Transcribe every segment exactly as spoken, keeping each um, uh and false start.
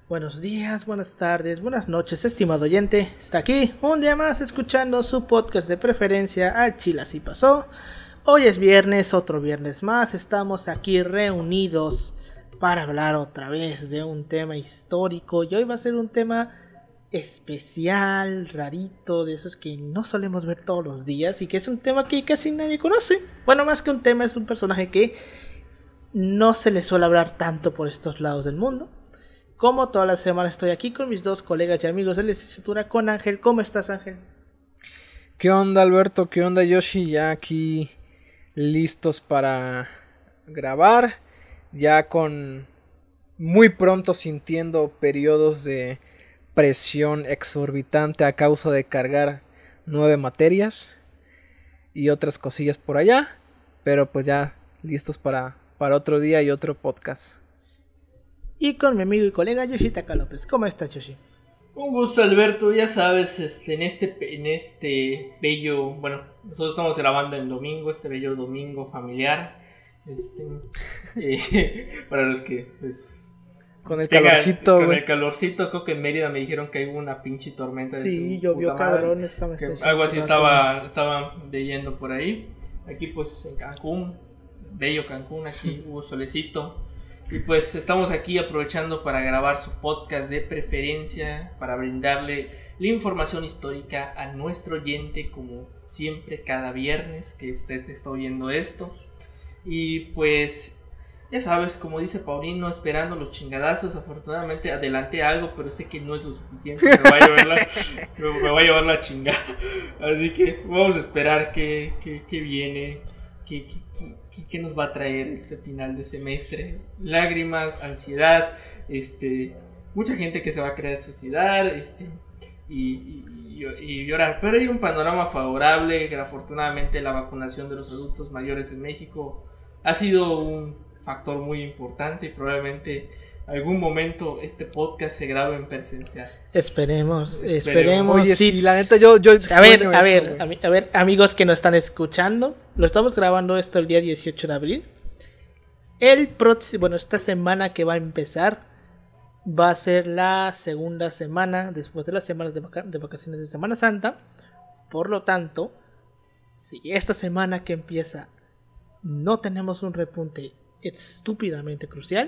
Buenos días, buenas tardes, buenas noches, estimado oyente. Está aquí un día más escuchando su podcast de preferencia, Al Chile Así Pasó. Hoy es viernes, otro viernes más. Estamos aquí reunidos para hablar otra vez de un tema histórico. Y hoy va a ser un tema especial, rarito, de esos que no solemos ver todos los días. Y que es un tema que casi nadie conoce. Bueno, más que un tema, es un personaje que no se le suele hablar tanto por estos lados del mundo. Como toda la semana estoy aquí con mis dos colegas y amigos de licenciatura, con Ángel. ¿Cómo estás, Ángel? ¿Qué onda, Alberto? ¿Qué onda, Yoshi? Ya aquí listos para grabar, ya con muy pronto sintiendo periodos de presión exorbitante a causa de cargar nueve materias y otras cosillas por allá, pero pues ya listos para, para otro día y otro podcast. Y con mi amigo y colega Yoshitaka López. ¿Cómo estás, Yoshi? Un gusto, Alberto. Ya sabes, este, en este en este bello, bueno, nosotros estamos grabando en domingo, este bello domingo familiar, este, eh, para los que, pues, con el calorcito, con güey. el calorcito, creo que en Mérida me dijeron que hubo una pinche tormenta. De Sí, llovió cabrón. Que algo así estaba, estaba leyendo por ahí. Aquí, pues, en Cancún, bello Cancún, aquí hubo solecito. Y pues estamos aquí aprovechando para grabar su podcast de preferencia, para brindarle la información histórica a nuestro oyente, como siempre cada viernes que usted está oyendo esto. Y pues ya sabes, como dice Paulino, esperando los chingadazos. Afortunadamente adelanté algo, pero sé que no es lo suficiente, me va a llevar la, me va a llevar la chingada. Así que vamos a esperar que, que, que viene. ¿Qué, qué, qué, ¿Qué nos va a traer este final de semestre? Lágrimas, ansiedad, este, mucha gente que se va a querer suicidar, este, y, y, y, y llorar. Pero hay un panorama favorable, que afortunadamente la vacunación de los adultos mayores en México ha sido un factor muy importante y probablemente algún momento este podcast se grabe en presencial. Esperemos, esperemos. esperemos. Oye, sí, la neta, yo, yo a ver, a eso, ver, a, a ver, amigos que nos están escuchando, lo estamos grabando esto el día dieciocho de abril. El próximo, bueno, esta semana que va a empezar va a ser la segunda semana después de las semanas de, vac- de vacaciones de Semana Santa. Por lo tanto, si esta semana que empieza no tenemos un repunte estúpidamente crucial,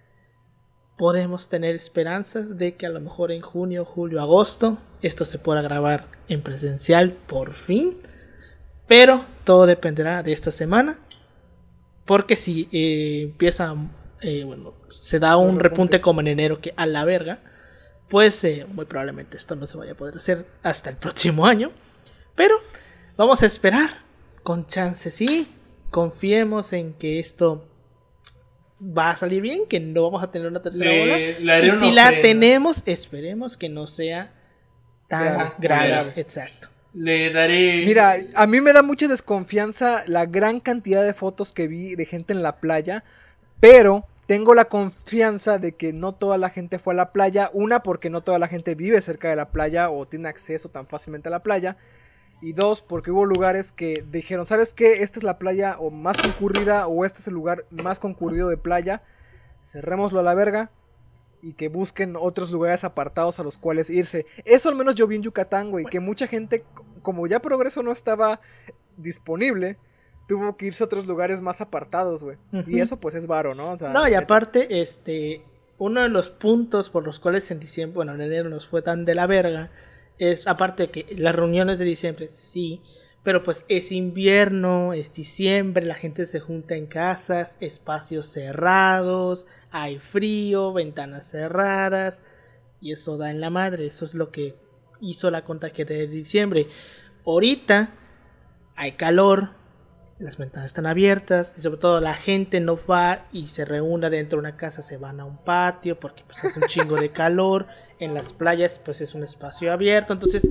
podemos tener esperanzas de que a lo mejor en junio, julio, agosto esto se pueda grabar en presencial por fin. Pero todo dependerá de esta semana, porque si eh, empieza, eh, bueno, se da un repunte como en enero que a la verga, pues eh, muy probablemente esto no se vaya a poder hacer hasta el próximo año. Pero vamos a esperar con chance, sí, confiemos en que esto va a salir bien, que no vamos a tener una tercera Le, ola. le Y si la ofrenda. tenemos, esperemos que no sea tan grave, grave. grave. Exacto. Le daré... Mira, a mí me da mucha desconfianza la gran cantidad de fotos que vi de gente en la playa, pero tengo la confianza de que no toda la gente fue a la playa. Una, porque no toda la gente vive cerca de la playa o tiene acceso tan fácilmente a la playa. Y dos, porque hubo lugares que dijeron, ¿sabes qué? Esta es la playa o más concurrida, o este es el lugar más concurrido de playa. Cerrémoslo a la verga y que busquen otros lugares apartados a los cuales irse. Eso al menos yo vi en Yucatán, güey, que mucha gente, como ya Progreso no estaba disponible, tuvo que irse a otros lugares más apartados, güey. Uh-huh. Y eso pues es varo, ¿no? O sea, no, y aparte, este, uno de los puntos por los cuales en diciembre, bueno, en enero nos fue tan de la verga, es aparte de que las reuniones de diciembre, sí, pero pues es invierno, es diciembre, la gente se junta en casas, espacios cerrados, hay frío, ventanas cerradas, y eso da en la madre. Eso es lo que hizo la contagiación de diciembre. Ahorita hay calor, las ventanas están abiertas, y sobre todo la gente no va y se reúne dentro de una casa, se van a un patio porque pues es un chingo de calor. En las playas pues es un espacio abierto, entonces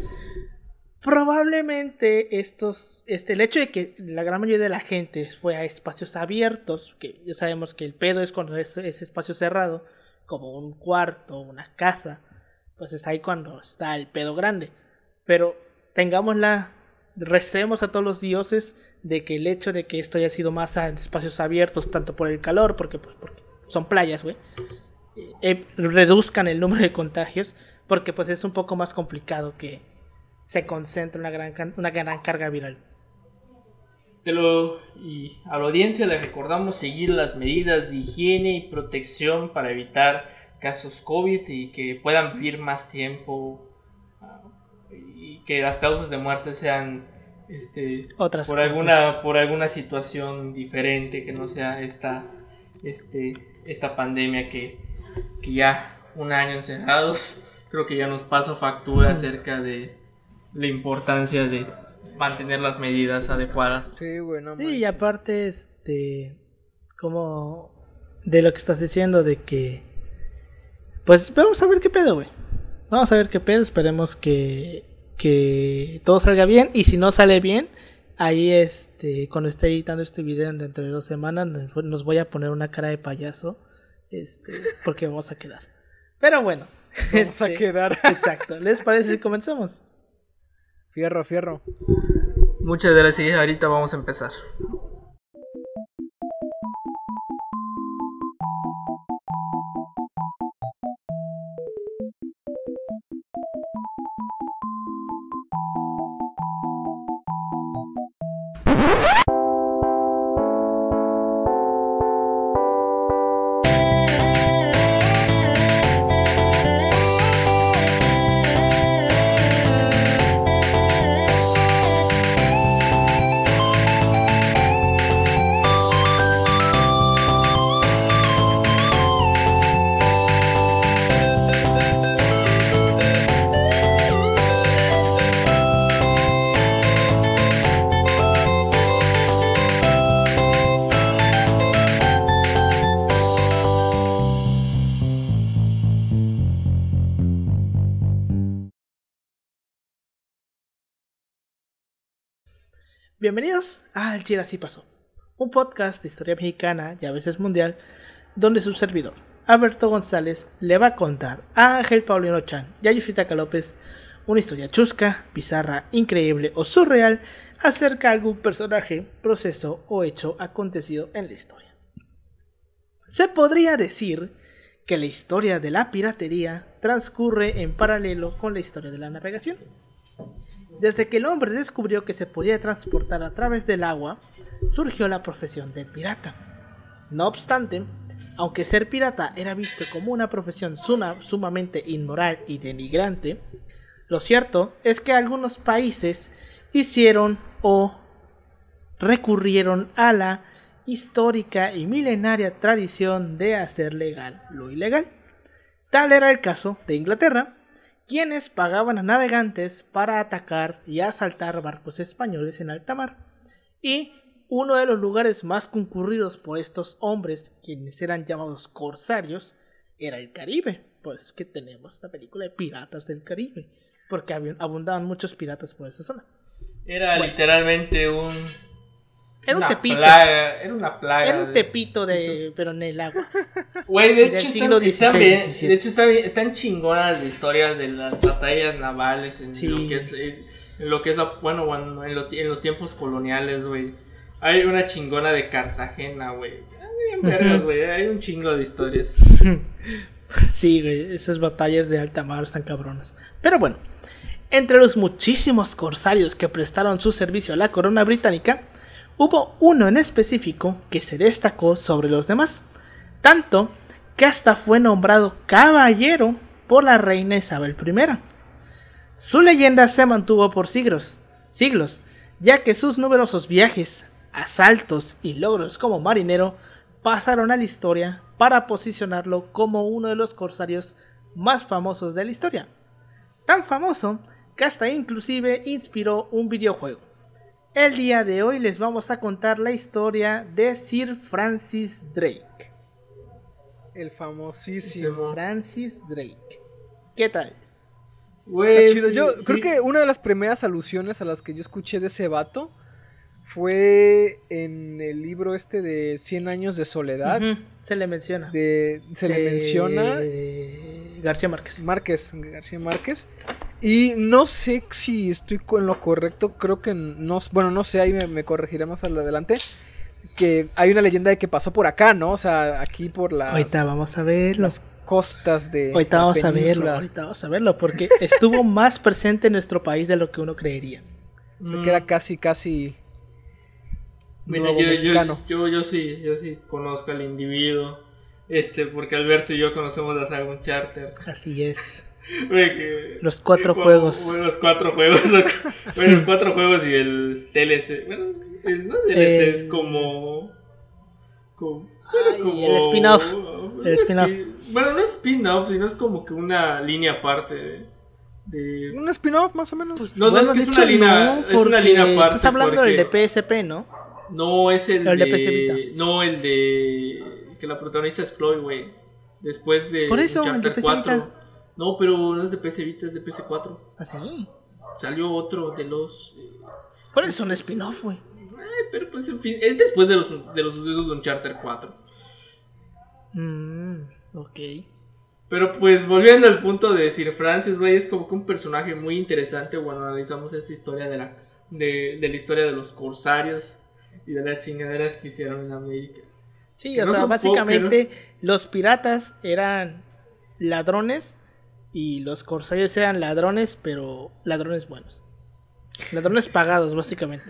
probablemente estos, este, el hecho de que la gran mayoría de la gente fue a espacios abiertos, que ya sabemos que el pedo es cuando es ese espacio cerrado, como un cuarto, una casa, pues es ahí cuando está el pedo grande. Pero tengámosla, recemos a todos los dioses de que el hecho de que esto haya sido más a espacios abiertos, tanto por el calor, porque, pues, porque son playas, güey, eh, eh, reduzcan el número de contagios, porque pues es un poco más complicado que se concentre una gran, una gran carga viral. Te lo, y a la audiencia le recordamos seguir las medidas de higiene y protección para evitar casos COVID y que puedan vivir más tiempo, uh, y que las causas de muerte sean este, Otras por cosas. alguna por alguna situación diferente, que no sea esta este esta pandemia que, que ya un año encerrados, creo que ya nos pasa factura acerca de la importancia de mantener las medidas adecuadas. Sí, güey, no Sí, manches. y aparte, este, como de lo que estás diciendo, de que, pues vamos a ver qué pedo, güey. Vamos a ver qué pedo, esperemos que, que todo salga bien, y si no sale bien, ahí, este, cuando esté editando este video dentro de dos semanas, nos voy a poner una cara de payaso, este, porque vamos a quedar. Pero bueno. Vamos a este, quedar. Exacto, ¿les parece si comenzamos? Fierro, fierro. Muchas gracias, ahorita vamos a empezar. Bienvenidos a Al Chile Así Pasó, un podcast de historia mexicana y a veces mundial, donde su servidor, Alberto González, le va a contar a Ángel Paulino Chan y a Yoshitaka López una historia chusca, bizarra, increíble o surreal acerca de algún personaje, proceso o hecho acontecido en la historia. Se podría decir que la historia de la piratería transcurre en paralelo con la historia de la navegación. Desde que el hombre descubrió que se podía transportar a través del agua, surgió la profesión de pirata. No obstante, aunque ser pirata era visto como una profesión sumamente inmoral y denigrante, lo cierto es que algunos países hicieron o recurrieron a la histórica y milenaria tradición de hacer legal lo ilegal. Tal era el caso de Inglaterra, quienes pagaban a navegantes para atacar y asaltar barcos españoles en alta mar, y uno de los lugares más concurridos por estos hombres, quienes eran llamados corsarios, era el Caribe. Pues que tenemos esta película de Piratas del Caribe, porque abundaban muchos piratas por esa zona. Era Bueno. literalmente un... Era un una tepito. plaga, era una plaga. Era un de- tepito de, pero en el agua. Güey, de del hecho siglo están, están dieciséis, bien, diecisiete. de hecho están, bien- están chingonas las historias de las batallas navales en Sí. lo que es, es- en lo que es la, bueno, bueno, en los, en los tiempos coloniales, güey. Hay una chingona de Cartagena, güey. Hay bien vergas, güey, hay un chingo de historias. Sí, güey, esas batallas de alta mar están cabronas. Pero bueno, entre los muchísimos corsarios que prestaron su servicio a la corona británica, hubo uno en específico que se destacó sobre los demás, tanto que hasta fue nombrado caballero por la reina Isabel primera. Su leyenda se mantuvo por siglos, siglos, ya que sus numerosos viajes, asaltos y logros como marinero pasaron a la historia para posicionarlo como uno de los corsarios más famosos de la historia. Tan famoso que hasta inclusive inspiró un videojuego. El día de hoy les vamos a contar la historia de Sir Francis Drake. El famosísimo. Francis Drake. ¿Qué tal? Güey, Está chido. sí, Yo sí. creo que una de las primeras alusiones a las que yo escuché de ese vato fue en el libro este de cien años de soledad. Ujú, se le menciona. de, se le De- menciona de García Márquez. Márquez, García Márquez. Y no sé si estoy con lo correcto, creo que no, bueno, no sé, ahí me, me corregiré más adelante. que hay una leyenda de que pasó por acá, ¿no? O sea, aquí por las, Ahorita vamos a verlo. las costas de Ahorita la vamos a península. verlo. Ahorita vamos a verlo porque estuvo más presente en nuestro país de lo que uno creería. O sea, que era casi, casi Mira, nuevo yo, yo, mexicano. yo, yo sí, yo sí conozco al individuo. Este, porque Alberto y yo conocemos la saga Uncharted. Así es. Güey, que- Los cuatro bueno, juegos. Bueno, los cuatro juegos. loco. Bueno, los cuatro juegos y el D L C. Bueno, el no D L C Eh, es como. como, Ay, como- el spin-off. El un spin-off. spin- Bueno, no es spin-off, sino es como que una línea aparte de. de- Un spin-off más o menos. No, no, es Bueno, que de es hecho, una línea. no, es una porque línea aparte. Estás hablando porque- del de P S P, ¿no? No, es el, El de de. P C Vita. No, el de. Que la protagonista es Chloe, güey. Después de. Por eso, el de Uncharted P C cuatro. Vita. No, pero no es de P C Vita, es de P S cuatro. Así. Salió otro de los. eh, Por eso es un spin-off, güey. Ay, pero pues en fin, es después de los, de los sucesos de Uncharted cuatro. Mm, ok. Pero pues volviendo al punto de Sir Francis, güey, es como que un personaje muy interesante cuando analizamos esta historia de la, de, de la historia de los corsarios y de las chingaderas que hicieron en América. Sí, Que o no sea, son básicamente los piratas eran ladrones y los corsarios eran ladrones, pero ladrones buenos. Ladrones pagados, básicamente.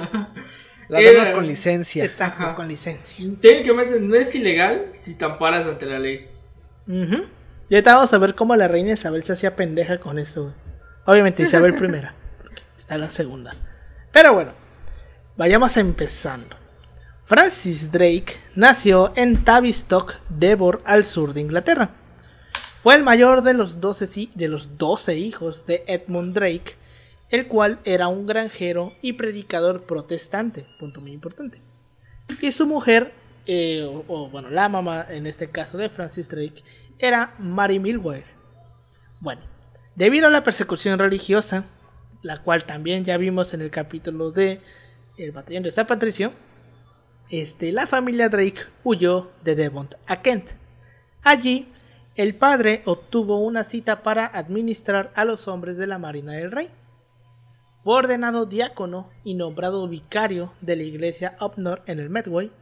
Ladrones Era- con licencia. Exacto, Ajá. con licencia. Técnicamente no es ilegal si te amparas ante la ley. Ujú. Y ahorita vamos a ver cómo la reina Isabel se hacía pendeja con eso, güey. Obviamente Isabel primera, porque está la segunda. Pero bueno, vayamos empezando. Francis Drake nació en Tavistock, Devon, al sur de Inglaterra. Fue el mayor de los doce, hi- de los doce hijos de Edmund Drake, el cual era un granjero y predicador protestante, punto muy importante. Y su mujer, eh, o, o, bueno, la mamá en este caso de Francis Drake, era Mary Millward. Bueno, debido a la persecución religiosa, la cual también ya vimos en el capítulo de El Batallón de San Patricio, este, la familia Drake huyó de Devon a Kent. Allí, el padre obtuvo una cita para administrar a los hombres de la Marina del Rey. Fue ordenado diácono y nombrado vicario de la iglesia Upnor en el Medway.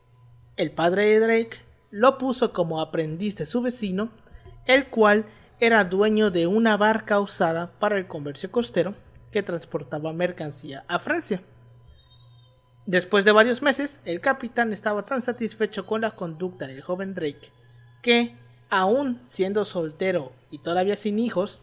El padre de Drake lo puso como aprendiz de su vecino, el cual era dueño de una barca usada para el comercio costero que transportaba mercancía a Francia. Después de varios meses, el capitán estaba tan satisfecho con la conducta del joven Drake que, aún siendo soltero y todavía sin hijos,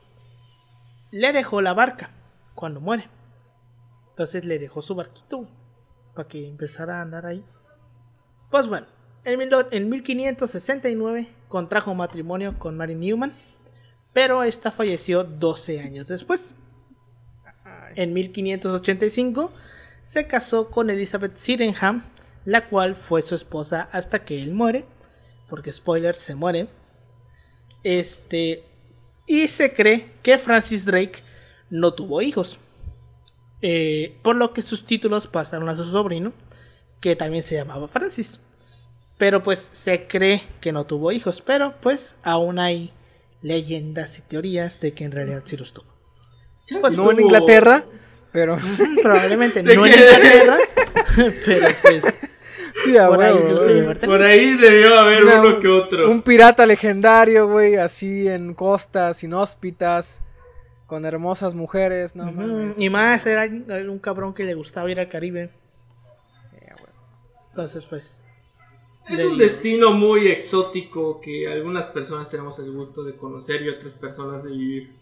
le dejó la barca cuando muere. Entonces le dejó su barquito para que empezara a andar ahí. Pues bueno, en, mil, en mil quinientos sesenta y nueve contrajo matrimonio con Mary Newman, pero esta falleció doce años después. En mil quinientos ochenta y cinco se casó con Elizabeth Sydenham, la cual fue su esposa hasta que él muere, porque spoiler, se muere. Este, y se cree que Francis Drake no tuvo hijos, eh, por lo que sus títulos pasaron a su sobrino, que también se llamaba Francis. Pero pues se cree que no tuvo hijos, pero pues aún hay leyendas y teorías de que en realidad sí los tuvo. Ya Pues sí no en tuvo- Inglaterra, pero Probablemente ¿De no en qué? Inglaterra, pero pues sí, a por ahí huevo, los güey. debió haber tenido. Por ahí debió haber Una- uno que otro. Un pirata legendario, güey, así en costas inhóspitas, con hermosas mujeres, no Ujú, mames. y más era era un cabrón que le gustaba ir al Caribe. Sí, a huevo. Entonces pues Es le un dio. destino muy exótico que algunas personas tenemos el gusto de conocer y otras personas de vivir.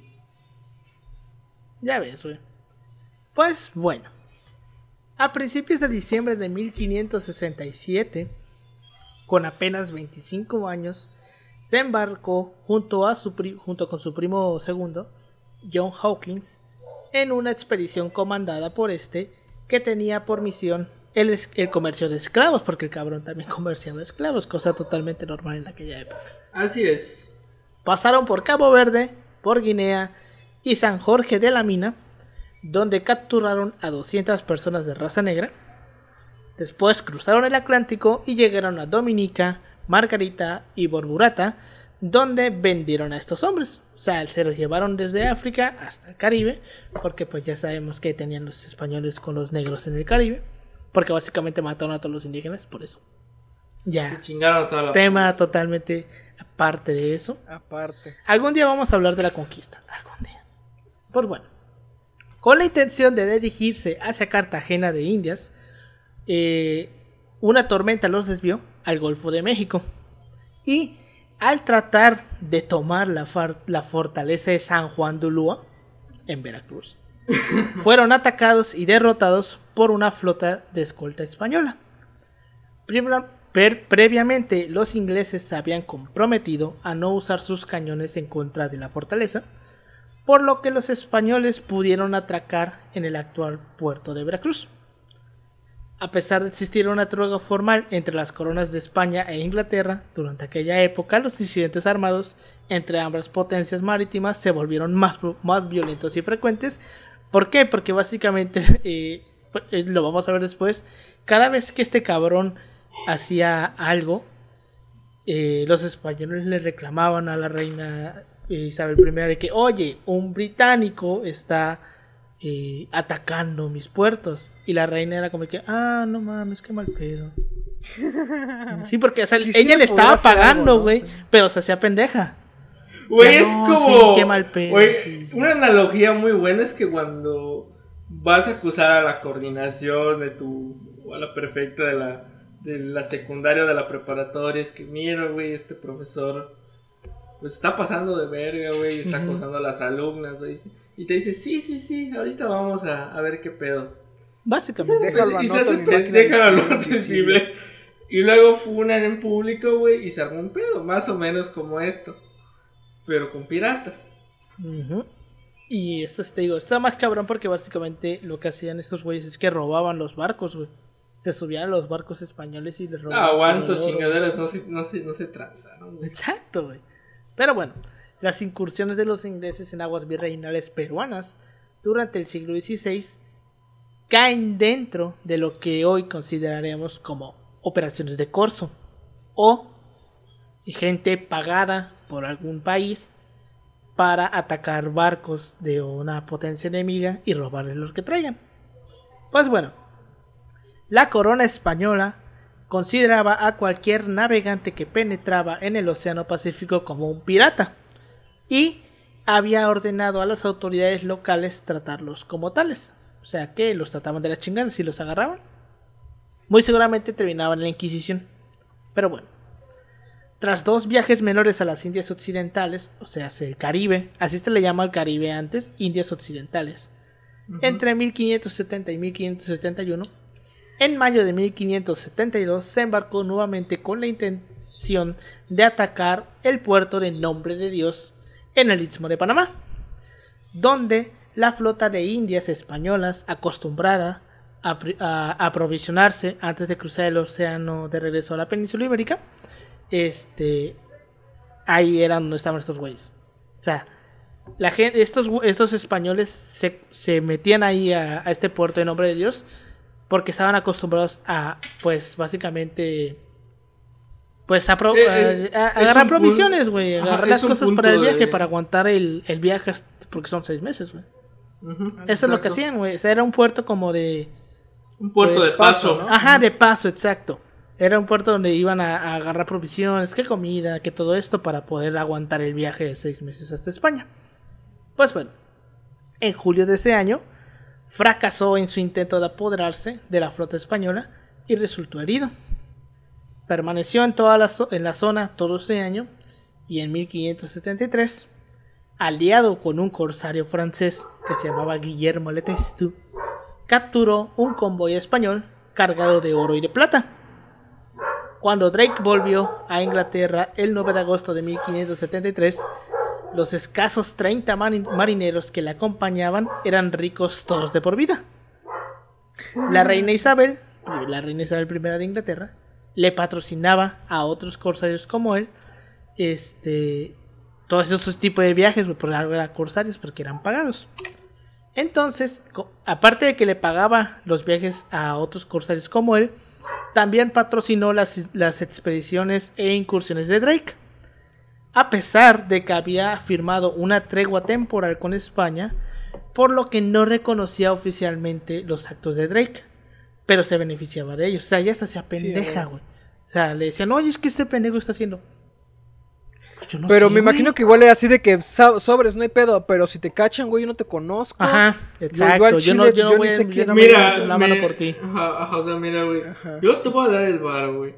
Ya ves, güey. Pues bueno. A principios de diciembre de mil quinientos sesenta y siete, con apenas veinticinco años, se embarcó junto, a su pri- junto con su primo segundo, John Hawkins, en una expedición comandada por este que tenía por misión el, es- el comercio de esclavos, porque el cabrón también comerciaba esclavos, cosa totalmente normal en aquella época. Así es. Pasaron por Cabo Verde, por Guinea y San Jorge de la Mina, donde capturaron a doscientas personas de raza negra. Después cruzaron el Atlántico y llegaron a Dominica, Margarita y Borburata, donde vendieron a estos hombres. O sea, se los llevaron desde África hasta el Caribe, porque pues ya sabemos que tenían los españoles con los negros en el Caribe. porque básicamente mataron a todos los indígenas, por eso. Ya. Se chingaron a toda la Tema población. totalmente aparte de eso. Aparte. Algún día vamos a hablar de la conquista. Algún día. Pues bueno. Con la intención de dirigirse hacia Cartagena de Indias, eh, una tormenta los desvió al Golfo de México. Y al tratar de tomar la, la fortaleza de San Juan de Ulúa, en Veracruz, fueron atacados y derrotados por una flota de escolta española. Primero, Pre previamente los ingleses se habían comprometido a no usar sus cañones en contra de la fortaleza, por lo que los españoles pudieron atracar en el actual puerto de Veracruz. A pesar de existir una tregua formal entre las coronas de España e Inglaterra, durante aquella época los incidentes armados entre ambas potencias marítimas se volvieron más, más violentos y frecuentes. ¿Por qué? Porque básicamente, eh, lo vamos a ver después, cada vez que este cabrón hacía algo, eh, los españoles le reclamaban a la reina Isabel primera de que, oye, un británico está eh, atacando mis puertos, y la reina era como que, ah, no mames, qué mal pedo. Sí, porque o sea, ella le estaba pagando, güey, ¿no? Sí. Pero se hacía pendeja. Güey, es no, como sí, qué mal pedo, wey, sí. Una analogía muy buena es que cuando vas a acusar a la coordinación de tu, o a la prefecta de la de la secundaria o de la preparatoria, es que mira, güey, este profesor pues está pasando de verga, güey, está uh-huh. acosando a las alumnas, güey, y te dice, sí, sí, sí, ahorita vamos a, a ver qué pedo. Básicamente, déjalo, y se hace déjalo visible. Y luego funan en público, güey, y se armó un pedo, más o menos como esto, pero con piratas. Uh-huh. Y esto te digo, está más cabrón porque básicamente lo que hacían estos güeyes es que robaban los barcos, güey. Se subían a los barcos españoles y les robaban. Ah, aguanto, chingaderas, no se, no se, no se transaron, güey. Exacto, güey. Pero bueno, las incursiones de los ingleses en aguas virreinales peruanas durante el siglo dieciséis caen dentro de lo que hoy consideraremos como operaciones de corso, o gente pagada por algún país para atacar barcos de una potencia enemiga y robarles los que traigan. Pues bueno, la corona española consideraba a cualquier navegante que penetraba en el Océano Pacífico como un pirata, y había ordenado a las autoridades locales tratarlos como tales. O sea que los trataban de la chingada si los agarraban. Muy seguramente terminaban en la Inquisición. Pero bueno, tras dos viajes menores a las Indias Occidentales, o sea, el Caribe, así se le llama al Caribe antes, Indias Occidentales, uh-huh. entre mil quinientos setenta y mil quinientos setenta y uno, en mayo de mil quinientos setenta y dos se embarcó nuevamente con la intención de atacar el puerto de Nombre de Dios en el Istmo de Panamá, donde la flota de indias españolas, acostumbrada a, a, a aprovisionarse antes de cruzar el océano de regreso a la península ibérica, este, ahí eran donde estaban estos güeyes. O sea, la gente, estos, estos españoles se, se metían ahí a, a este puerto de Nombre de Dios porque estaban acostumbrados a, pues, básicamente, pues, a, pro, eh, a, a, a agarrar provisiones, güey, agarrar las cosas para el viaje, de... para aguantar el, el viaje, porque son seis meses, güey. Uh-huh, Eso exacto. es lo que hacían, güey. O sea, era un puerto como de... Un puerto pues, de paso, paso, ¿no? Ajá, de paso, exacto. Era un puerto donde iban a, a agarrar provisiones, que comida, que todo esto, para poder aguantar el viaje de seis meses hasta España. Pues bueno, en julio de ese año, fracasó en su intento de apoderarse de la flota española y resultó herido. Permaneció en, toda la, en la zona todo ese año, y en mil quinientos setenta y tres, aliado con un corsario francés que se llamaba Guillermo Le Testud, capturó un convoy español cargado de oro y de plata. Cuando Drake volvió a Inglaterra el nueve de agosto de mil quinientos setenta y tres, los escasos treinta marineros que le acompañaban eran ricos todos de por vida. La reina Isabel, la reina Isabel primera de Inglaterra, le patrocinaba a otros corsarios como él, este, todos esos tipos de viajes, por algo eran corsarios porque eran pagados. Entonces, aparte de que le pagaba los viajes a otros corsarios como él, también patrocinó las, las expediciones e incursiones de Drake. A pesar de que había firmado una tregua temporal con España, por lo que no reconocía oficialmente los actos de Drake, pero se beneficiaba de ellos. O sea, ella se hacía pendeja, güey. Sí, o sea, le decían, oye, es que este pendejo está haciendo... Pues yo no pero sé, me güey. imagino que igual era así de que sobres, no hay pedo, pero si te cachan, güey, yo no te conozco. Ajá, exacto. Yo, Chile, no, yo no yo voy ni a... sé yo quién- no me Mira, doy la mano me- por ti. Ajá, ajá, o sea, mira, güey. Ajá. Yo te voy a dar el bar, güey.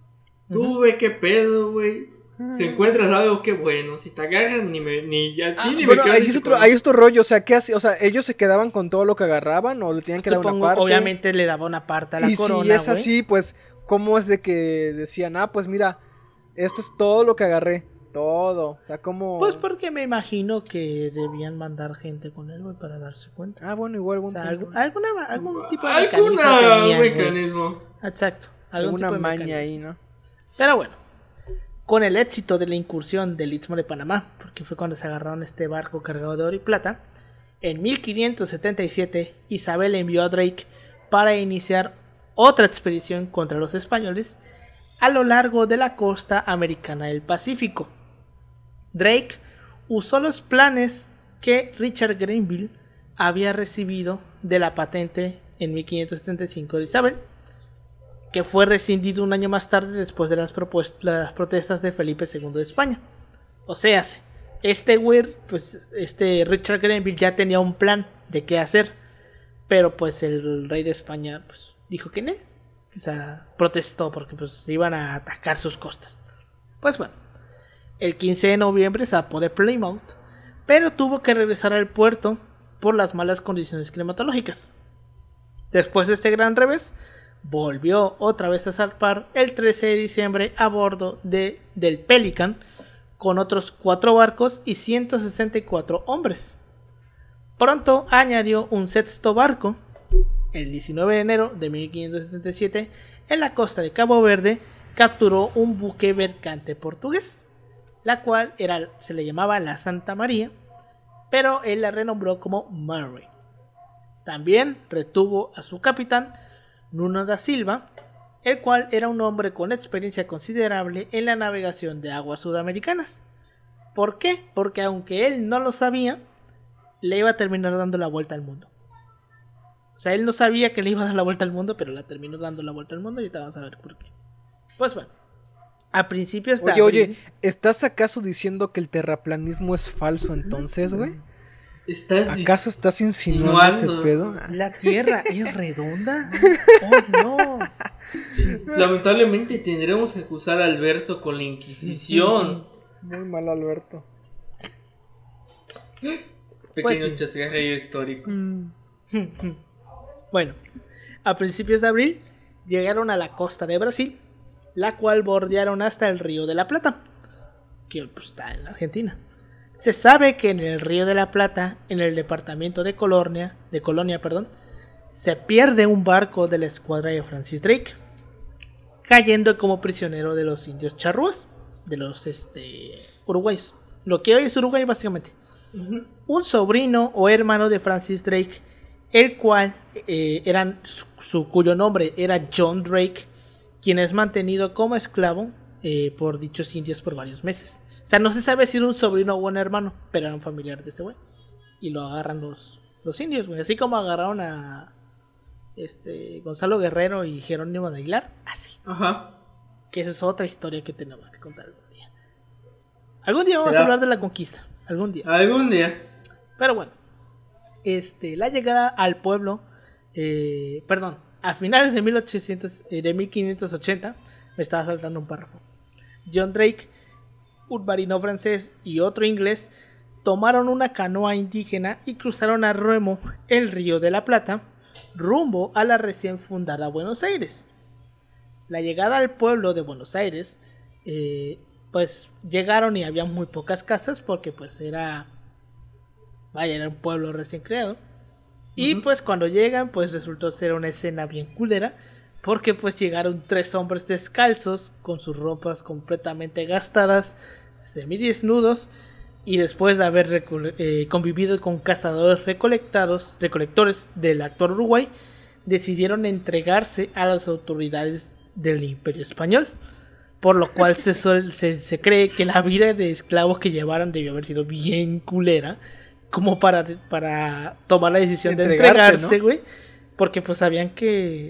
Tú ve qué pedo, güey. Si encuentras algo, qué bueno. Si te agarran, ni me. Ni, ya, Ah, ni bueno, me ahí es, otro, ahí es otro rollo, o sea, ¿qué hacía? O sea, ellos se quedaban con todo lo que agarraban o le tenían que dar una Supongo, parte. obviamente le daba una parte a la y corona, si es güey. así, pues, ¿cómo es de que decían, ah, pues mira, esto es todo lo que agarré? Todo, o sea, como... Pues porque me imagino que debían mandar gente con él, güey, para darse cuenta. Ah, bueno, igual O buen sea, punto. algún, alguna, algún tipo de mecanismo Alguna tenían, güey. mecanismo. Exacto. algún Alguna tipo de maña mecanismo. ahí, ¿no? Pero bueno, con el éxito de la incursión del Istmo de Panamá, porque fue cuando se agarraron este barco cargado de oro y plata, en mil quinientos setenta y siete Isabel envió a Drake para iniciar otra expedición contra los españoles a lo largo de la costa americana del Pacífico. Drake usó los planes que Richard Grenville había recibido de la patente en mil quinientos setenta y cinco de Isabel, que fue rescindido un año más tarde después de las, las protestas de Felipe segundo de España. O sea, este güey, pues este Richard Grenville ya tenía un plan de qué hacer, pero pues el rey de España pues dijo que no, o sea, protestó porque pues iban a atacar sus costas. Pues bueno, el quince de noviembre zarpó de Plymouth, pero tuvo que regresar al puerto por las malas condiciones climatológicas. Después de este gran revés, volvió otra vez a zarpar el trece de diciembre a bordo de, del Pelican con otros cuatro barcos y ciento sesenta y cuatro hombres. Pronto añadió un sexto barco, el diecinueve de enero de mil quinientos setenta y siete, en la costa de Cabo Verde, capturó un buque mercante portugués, la cual era, se le llamaba la Santa María, pero él la renombró como Murray. También retuvo a su capitán, Nuno da Silva, el cual era un hombre con experiencia considerable en la navegación de aguas sudamericanas. ¿Por qué? Porque aunque él no lo sabía, le iba a terminar dando la vuelta al mundo. O sea, él no sabía que le iba a dar la vuelta al mundo, pero la terminó dando la vuelta al mundo y te vamos a ver por qué. Pues bueno, a principios de Oye, abril... oye, ¿estás acaso diciendo que el terraplanismo es falso entonces, güey? ¿Estás ¿Acaso estás insinuando ese insinuando? pedo? ¿La Tierra es redonda? ¡Oh, no! Lamentablemente tendremos que acusar a Alberto con la Inquisición. Muy mal, Alberto. Pequeño Pues sí. chascarrillo histórico. Bueno, a principios de abril llegaron a la costa de Brasil, la cual bordearon hasta el Río de la Plata, que pues, está en la Argentina. Se sabe que en el Río de la Plata, en el departamento de Colonia, de Colonia, perdón, se pierde un barco de la escuadra de Francis Drake, cayendo como prisionero de los indios charrúas, de los este, uruguayos. Lo que hoy es Uruguay básicamente. Ujú. Un sobrino o hermano de Francis Drake, el cual eh, eran su, su- cuyo nombre era John Drake, quien es mantenido como esclavo eh, por dichos indios por varios meses. O sea, no se sabe si era un sobrino o un hermano, pero era un familiar de este güey. Y lo agarran los, los indios, güey. Así como agarraron a este Gonzalo Guerrero y Jerónimo de Aguilar, así. Ajá. Que esa es otra historia que tenemos que contar algún día. Algún día vamos ¿Será? a hablar de la conquista. Algún día. Algún día. Pero bueno, este, la llegada al pueblo, eh, perdón, a finales de, mil ochocientos, eh, de mil quinientos ochenta, me estaba saltando un párrafo. John Drake, un marino francés y otro inglés tomaron una canoa indígena y cruzaron a remo el Río de la Plata, rumbo a la recién fundada Buenos Aires. La llegada al pueblo de Buenos Aires, eh, pues llegaron y había muy pocas casas porque pues era, vaya, era un pueblo recién creado. Y Ujú. pues cuando llegan pues resultó ser una escena bien culera, porque pues llegaron tres hombres descalzos con sus ropas completamente gastadas, semidesnudos, y después de haber reco- eh, convivido con cazadores recolectados, recolectores del actual Uruguay, decidieron entregarse a las autoridades del Imperio Español, por lo cual se, suel- se, se cree que la vida de esclavos que llevaron debió haber sido bien culera, como para, para tomar la decisión de Entregarte, entregarse, ¿no? güey, porque pues sabían que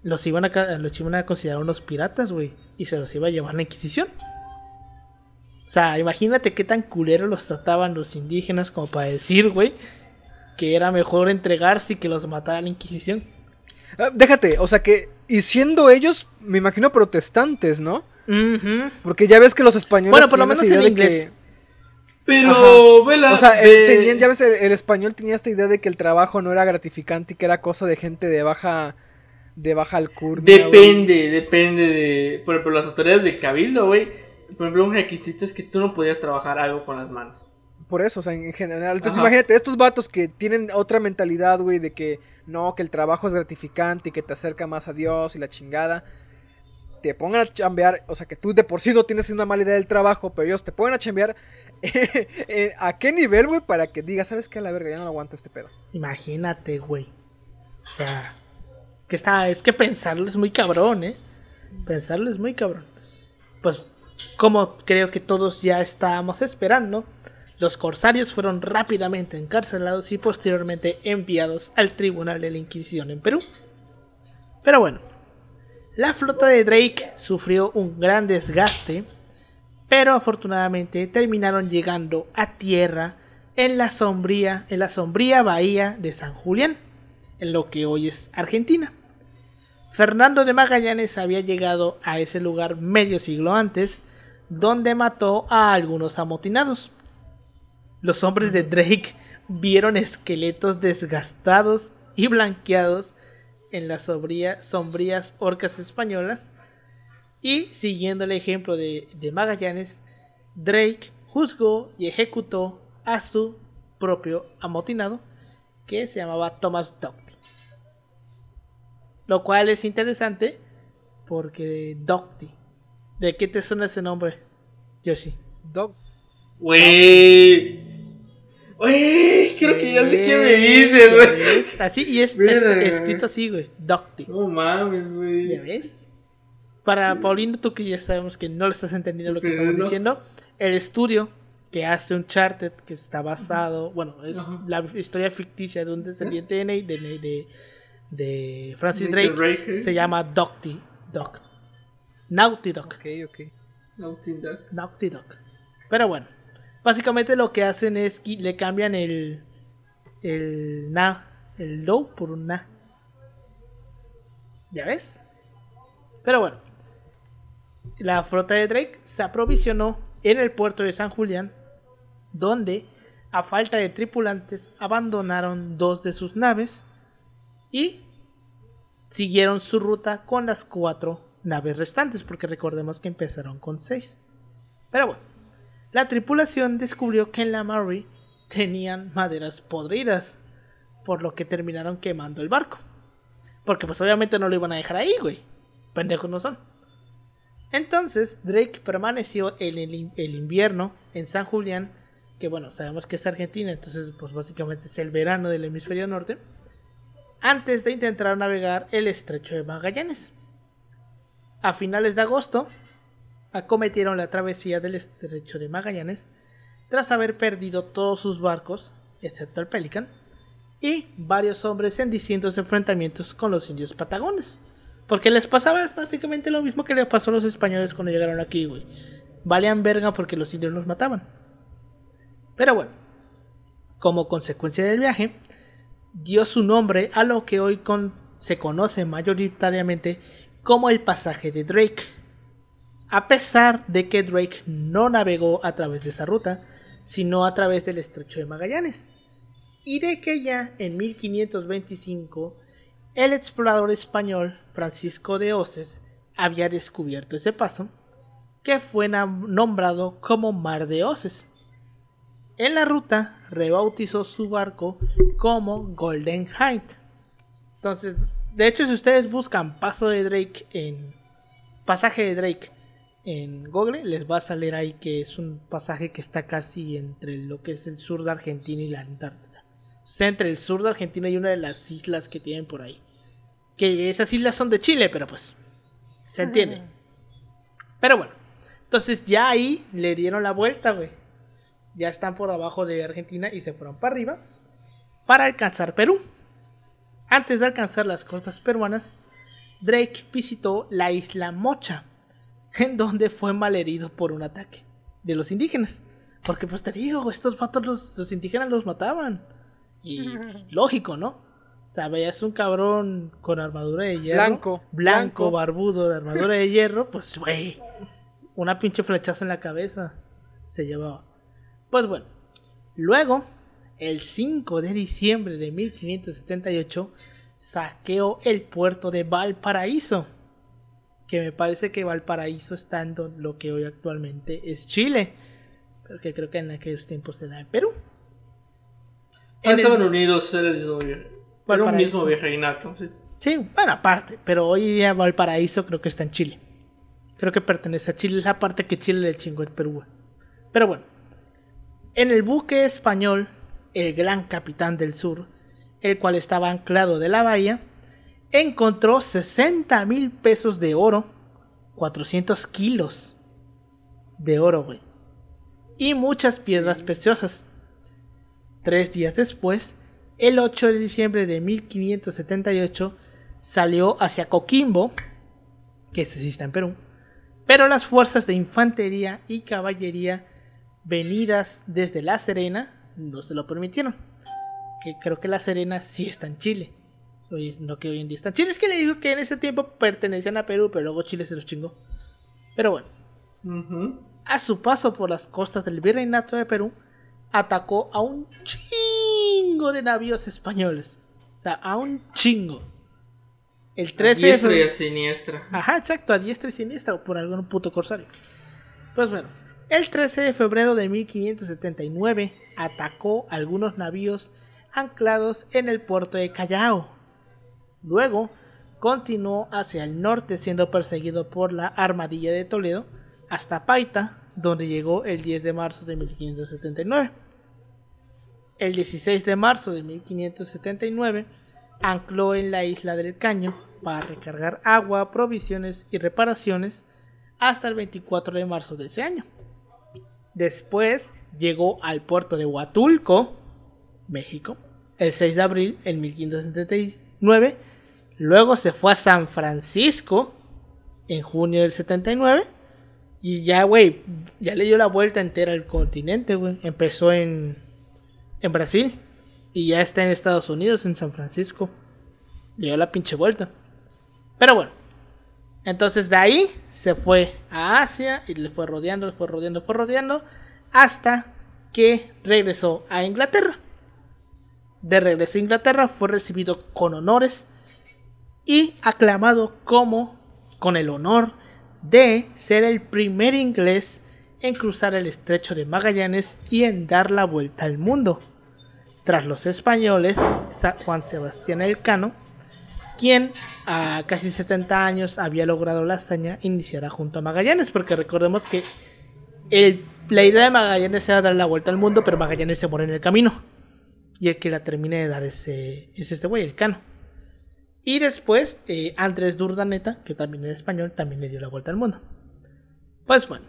los iban a, los iban a considerar unos piratas, güey, y se los iba a llevar la Inquisición. O sea, imagínate qué tan culero los trataban los indígenas como para decir, güey, que era mejor entregarse y que los matara la Inquisición. Ah, déjate, o sea que, y siendo ellos, me imagino protestantes, ¿no? Uh-huh. Porque ya ves que los españoles bueno, por lo menos idea en de inglés. que... Pero, vela, o sea, de... el, tenían, ya ves, el, el español tenía esta idea de que el trabajo no era gratificante y que era cosa de gente de baja, de baja alcurnia. Depende, wey. depende de, por ejemplo, las autoridades del cabildo, güey. Por ejemplo, un requisito es que tú no podías trabajar algo con las manos. Por eso, o sea, en general. Entonces, Ajá. imagínate, estos vatos que tienen otra mentalidad, güey, de que no, que el trabajo es gratificante y que te acerca más a Dios y la chingada. Te pongan a chambear, o sea, que tú de por sí no tienes una mala idea del trabajo, pero ellos te ponen a chambear. ¿A qué nivel, güey? Para que digas, ¿sabes qué? A la verga, ya no aguanto este pedo. Imagínate, güey. O sea, que está, es que pensarlo es muy cabrón, ¿eh? Pensarlo es muy cabrón. Pues, como creo que todos ya estábamos esperando, los corsarios fueron rápidamente encarcelados y posteriormente enviados al Tribunal de la Inquisición en Perú. Pero bueno, la flota de Drake sufrió un gran desgaste, pero afortunadamente terminaron llegando a tierra en la sombría, en la sombría bahía de San Julián, en lo que hoy es Argentina. Fernando de Magallanes había llegado a ese lugar medio siglo antes, donde mató a algunos amotinados. Los hombres de Drake vieron esqueletos desgastados y blanqueados en las sombría, sombrías orcas españolas, y siguiendo el ejemplo de, de Magallanes, Drake juzgó y ejecutó a su propio amotinado, que se llamaba Thomas Doughty. Lo cual es interesante porque Doughty, ¿de qué te suena ese nombre, Yoshi? Doc. Güey. Güey, creo que ya sé qué me dices, güey. Así, y es, es Mira, escrito así, güey. Doughty. No mames, güey. ¿Ya ves? Para Paulino, tú que ya sabemos que no le estás entendiendo lo que Pero estamos no. diciendo, el estudio que hace Uncharted, que está basado, bueno, es Ajá. la historia ficticia de un descendiente de, de, de, de Francis Nathan Drake, Drake, ¿eh? se llama Doughty Dog. Naughty Dog. Ok, ok. Naughty Dog. Naughty Dog. Pero bueno, básicamente lo que hacen es que le cambian el el na, el do por un na. ¿Ya ves? Pero bueno, la flota de Drake se aprovisionó en el puerto de San Julián, donde, a falta de tripulantes, abandonaron dos de sus naves y siguieron su ruta con las cuatro naves restantes, porque recordemos que empezaron con seis. Pero bueno, la tripulación descubrió que en la Mary tenían maderas podridas, por lo que terminaron quemando el barco. Porque pues obviamente no lo iban a dejar ahí, güey. Pendejos no son. Entonces Drake permaneció en el, el invierno en San Julián, que bueno, sabemos que es Argentina, entonces pues básicamente es el verano del hemisferio norte, antes de intentar navegar el estrecho de Magallanes. A finales de agosto acometieron la travesía del estrecho de Magallanes tras haber perdido todos sus barcos, excepto el Pelican, y varios hombres en distintos enfrentamientos con los indios patagones. Porque les pasaba básicamente lo mismo que les pasó a los españoles cuando llegaron aquí, güey. Valían verga porque los indios los mataban. Pero bueno, como consecuencia del viaje, dio su nombre a lo que hoy con, se conoce mayoritariamente como el pasaje de Drake. A pesar de que Drake no navegó a través de esa ruta, sino a través del estrecho de Magallanes. Y de que ya en mil quinientos veinticinco el explorador español Francisco de Oces había descubierto ese paso, que fue nombrado como Mar de Oces. En la ruta rebautizó su barco como Golden Hind. Entonces, de hecho, si ustedes buscan paso de Drake en pasaje de Drake en Google, les va a salir ahí que es un pasaje que está casi entre lo que es el sur de Argentina y la Antártida. O sea, entre el sur de Argentina y una de las islas que tienen por ahí. Que esas islas son de Chile, pero pues se entiende. Pero bueno, entonces ya ahí le dieron la vuelta, güey. Ya están por abajo de Argentina y se fueron para arriba para alcanzar Perú. Antes de alcanzar las costas peruanas, Drake visitó la isla Mocha, en donde fue malherido por un ataque de los indígenas. Porque pues te digo, estos vatos los, los indígenas los mataban. Y lógico, ¿no? O sea, veías un cabrón con armadura de hierro. Blanco. Blanco, barbudo, de armadura de hierro. Pues, güey, una pinche flechazo en la cabeza se llevaba. Pues bueno, luego, el cinco de diciembre de mil quinientos setenta y ocho, saqueó el puerto de Valparaíso. Que me parece que Valparaíso está en lo que hoy actualmente es Chile. Pero que creo que en aquellos tiempos era en Perú. Ah, En estaban el- unidos, era el mismo vir- era un Valparaíso. mismo virreinato. Sí. Sí, bueno, aparte, pero hoy día Valparaíso creo que está en Chile. Creo que pertenece a Chile, es la parte que Chile le chingó el Perú. güey. Pero bueno, en el buque español, el Gran Capitán del Sur, el cual estaba anclado de la bahía, encontró sesenta mil pesos de oro, cuatrocientos kilos de oro, güey, y muchas piedras preciosas. Tres días después, el ocho de diciembre de mil quinientos setenta y ocho, salió hacia Coquimbo, que este sí está en Perú, pero las fuerzas de infantería y caballería venidas desde La Serena no se lo permitieron. Que creo que La Serena sí está en Chile. Hoy, no que hoy en día está en Chile. Es que le digo que en ese tiempo pertenecían a Perú, pero luego Chile se los chingó. Pero bueno, Ujú. a su paso por las costas del Virreinato de Perú, atacó a un chingo de navíos españoles. O sea, a un chingo. El A trece de diestra y febrero- a siniestra. Ajá, exacto, a diestra y siniestra, o por algún puto corsario. Pues bueno, el trece de febrero de mil quinientos setenta y nueve atacó algunos navíos anclados en el puerto de Callao. Luego continuó hacia el norte siendo perseguido por la Armadilla de Toledo hasta Paita, donde llegó el diez de marzo de mil quinientos setenta y nueve. El dieciséis de marzo de mil quinientos setenta y nueve ancló en la isla del Caño para recargar agua, provisiones y reparaciones hasta el veinticuatro de marzo de ese año. Después llegó al puerto de Huatulco, México, el seis de abril en mil quinientos setenta y nueve. Luego se fue a San Francisco en junio del setenta y nueve. Y ya, güey, ya le dio la vuelta entera al continente, güey. Empezó en, en Brasil y ya está en Estados Unidos, en San Francisco. Le dio la pinche vuelta. Pero bueno, entonces de ahí se fue a Asia y le fue rodeando, le fue rodeando, fue rodeando hasta que regresó a Inglaterra. De regreso a Inglaterra fue recibido con honores y aclamado como con el honor de ser el primer inglés en cruzar el estrecho de Magallanes y en dar la vuelta al mundo, tras los españoles Juan Sebastián Elcano, quien a casi setenta años había logrado la hazaña iniciada junto a Magallanes, porque recordemos que el, la idea de Magallanes era dar la vuelta al mundo, pero Magallanes se muere en el camino, y el que la termine de dar ese, es este güey, Elcano. Y después eh, Andrés de Urdaneta, que también era español, también le dio la vuelta al mundo. Pues bueno,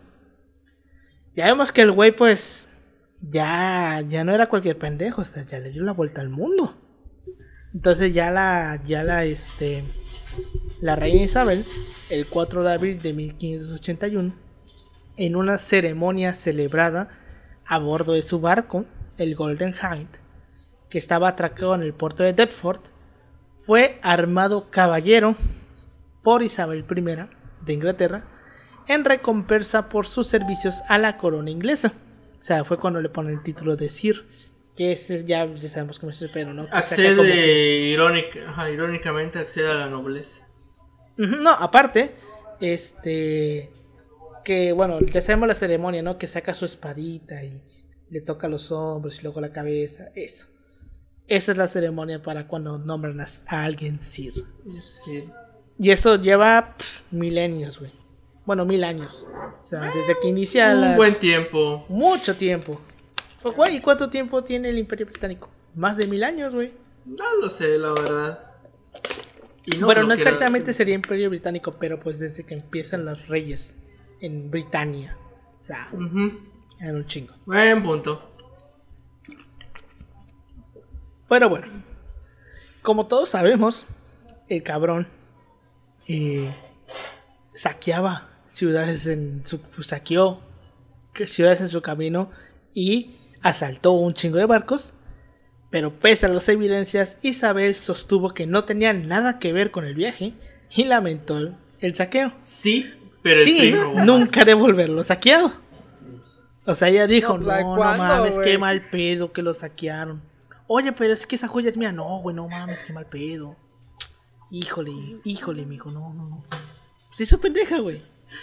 ya vemos que el güey pues ya, ya no era cualquier pendejo, o sea, ya le dio la vuelta al mundo. Entonces ya la, ya la, este, la reina Isabel, el cuatro de abril de mil quinientos ochenta y uno, en una ceremonia celebrada a bordo de su barco, el Golden Hind, que estaba atracado en el puerto de Deptford, fue armado caballero por Isabel primera de Inglaterra en recompensa por sus servicios a la corona inglesa. O sea, fue cuando le ponen el título de Sir, que ese ya, ya sabemos cómo es el pedo, ¿no? Que Accede, como... irónica, ajá, irónicamente accede a la nobleza. No, aparte, este, que bueno, ya sabemos la ceremonia, ¿no? Que saca su espadita y le toca los hombros y luego la cabeza, eso. Esa es la ceremonia para cuando nombran a, a alguien Sir. Sí. Y esto lleva pff, milenios, güey. Bueno, mil años. O sea, desde que inicia Un la... buen tiempo. Mucho tiempo. Pues, güey, ¿y cuánto tiempo tiene el Imperio Británico? Más de mil años, güey. No lo sé, la verdad. Y Bueno, no creo que era- exactamente sería Imperio Británico, pero pues desde que empiezan los reyes en Britania. O sea, Ujú. eran un chingo. Buen punto. Pero bueno, como todos sabemos, el cabrón eh, saqueaba ciudades en su, saqueó ciudades en su camino y asaltó un chingo de barcos, pero pese a las evidencias, Isabel sostuvo que no tenía nada que ver con el viaje y lamentó el, el saqueo. Sí, pero el sí, primo nunca devolverlo saqueado. O sea, ella dijo, No, no, no, no, ¿cuándo, mames, güey? qué mal pedo que lo saquearon. Oye, pero es que esa joya es mía. No, güey, no mames, qué mal pedo. Híjole, híjole, mijo, no, no, no. Sí, su pendeja, güey.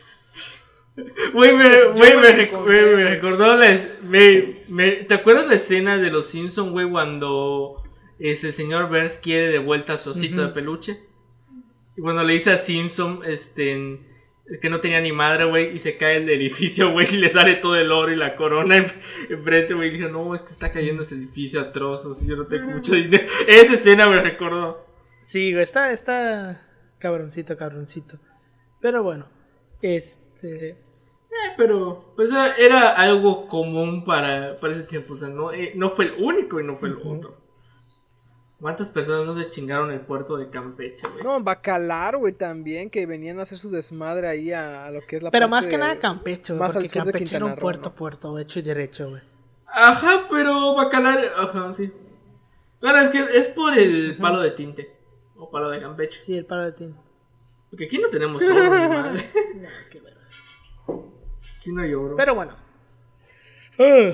Güey, me, Yo güey, me me, lo rec- encontré, güey, me güey. recordó la es- me- me- ¿te acuerdas la escena de los Simpsons, güey, cuando este señor Burns quiere de vuelta a su osito Ujú. de peluche? Y cuando le dice a Simpson, este, en- que no tenía ni madre, güey, y se cae el edificio, güey, y le sale todo el oro y la corona en- enfrente, güey, y dijo, no, es que está cayendo este edificio a trozos y yo no tengo mucho dinero. Esa escena me recordó. Sí, güey, está, está cabroncito, cabroncito. Pero bueno, este... Eh, pero, pues era, era algo común para, para ese tiempo, o sea, no, eh, no fue el único y no fue el Ujú. otro. ¿Cuántas personas no se chingaron el puerto de Campeche, güey? No, Bacalar, güey, también, que venían a hacer su desmadre ahí a, a lo que es la Pero parte más que de- nada Campeche, güey, más porque al sur de Campeche era un Quintana Roo, puerto, ¿no? puerto, hecho y derecho, güey. Ajá, pero Bacalar, ajá, sí. Bueno, es que es por el Ujú. palo de tinte, o palo de Campeche. Sí, el palo de tin. Porque aquí no tenemos oro, ni madre. No, qué verga. Aquí no hay oro. Pero bueno. Ah.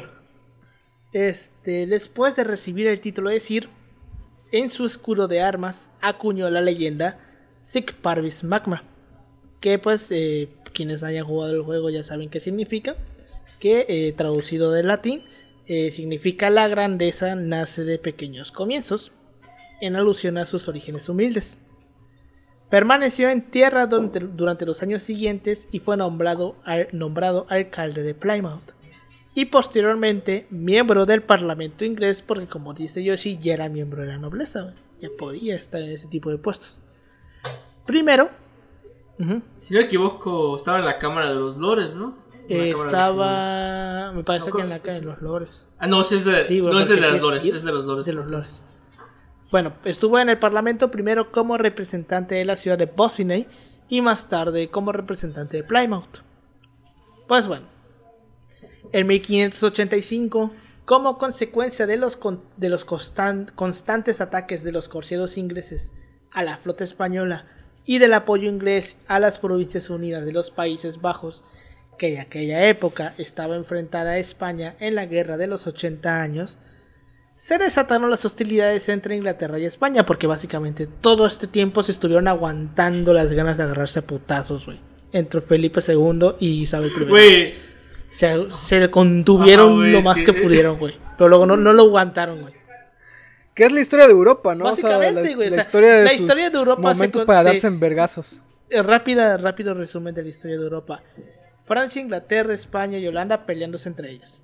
Este, después de recibir el título de Sir, en su escudo de armas acuñó la leyenda Sic Parvis Magna, que pues eh, quienes hayan jugado el juego ya saben qué significa, que eh, traducido del latín eh, significa la grandeza nace de pequeños comienzos, en alusión a sus orígenes humildes. Permaneció en tierra durante, durante los años siguientes y fue nombrado, al- nombrado alcalde de Plymouth. Y posteriormente miembro del Parlamento inglés, porque como dice Yoshi, ya era miembro de la nobleza, güey. Ya podía estar en ese tipo de puestos. Primero, ujú, Si no me equivoco, estaba en la Cámara de los Lores, ¿no? En la eh, Cámara de los Lores. estaba, me parece No, que en ¿cómo? la Cámara de los Lores. Ah, no, sí es de, Sí, güey, no es de porque las sí es Lores, Sir, es de los Lores. de los porque Lores. es- Bueno, estuvo en el Parlamento primero como representante de la ciudad de Bosney y más tarde como representante de Plymouth. Pues bueno, en mil quinientos ochenta y cinco, como consecuencia de los, con- de los constan- constantes ataques de los corsarios ingleses a la flota española y del apoyo inglés a las Provincias Unidas de los Países Bajos, que en aquella época estaba enfrentada a España en la Guerra de los ochenta años, se desataron las hostilidades entre Inglaterra y España, porque básicamente todo este tiempo se estuvieron aguantando las ganas de agarrarse a putazos, güey, entre Felipe segundo y Isabel primera. Güey, Se, se contuvieron Ajá, güey, lo es más que- que... pudieron, güey. Pero luego no, no lo aguantaron, güey. Que es la historia de Europa, ¿no? O sea, la, Básicamente, güey, la o sea, historia de la sus historia de Europa momentos se con- para se- darse en vergazos. Eh, Rápida, rápido resumen de la historia de Europa. Francia, Inglaterra, España y Holanda peleándose entre ellos.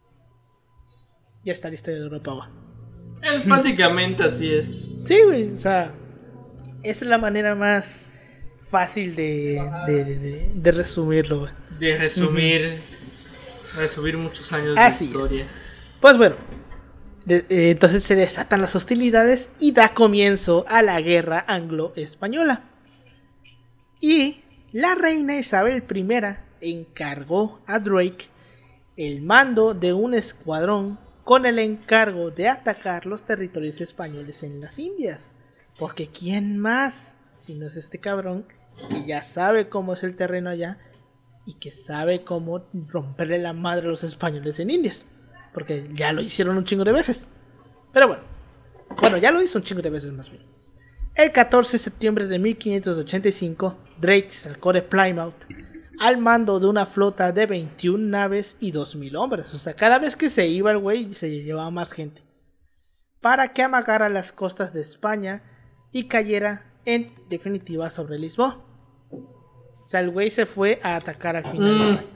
Ya está la historia de Europa, güey. es básicamente así es. Sí, güey, o sea, esa es la manera más fácil de, de, de, de resumirlo, güey. De resumir, resumir muchos años Así de es. historia. Pues bueno, de- eh, entonces se desatan las hostilidades y da comienzo a la guerra anglo-española. Y la reina Isabel primera encargó a Drake el mando de un escuadrón con el encargo de atacar los territorios españoles en las Indias. Porque ¿quién más? Si no es este cabrón que ya sabe cómo es el terreno allá y que sabe cómo romperle la madre a los españoles en Indias. Porque ya lo hicieron un chingo de veces. Pero bueno, bueno, ya lo hizo un chingo de veces más bien. El catorce de septiembre de mil quinientos ochenta y cinco, Drake sacó de Plymouth al mando de una flota de veintiuna naves y dos mil hombres. O sea, cada vez que se iba el güey, se llevaba más gente. Para que amagara las costas de España y cayera en definitiva sobre Lisboa. O sea, el güey se fue a atacar al final. Mm. España.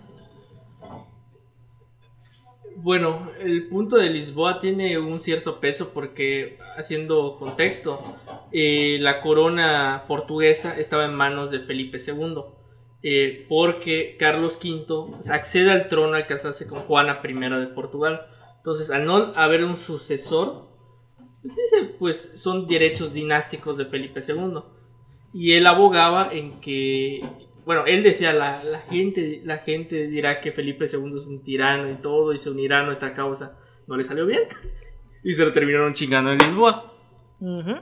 Bueno, el punto de Lisboa tiene un cierto peso porque, haciendo contexto, eh, la corona portuguesa estaba en manos de Felipe segundo, eh, porque Carlos quinto accede al trono al casarse con Juana primera de Portugal. Entonces, al no haber un sucesor, pues, dice, pues son derechos dinásticos de Felipe segundo. Y él abogaba en que, bueno, él decía, la, la, gente, la gente dirá que Felipe segundo es un tirano y todo, y se unirá a nuestra causa. No le salió bien. Y se lo terminaron chingando en Lisboa. Uh-huh.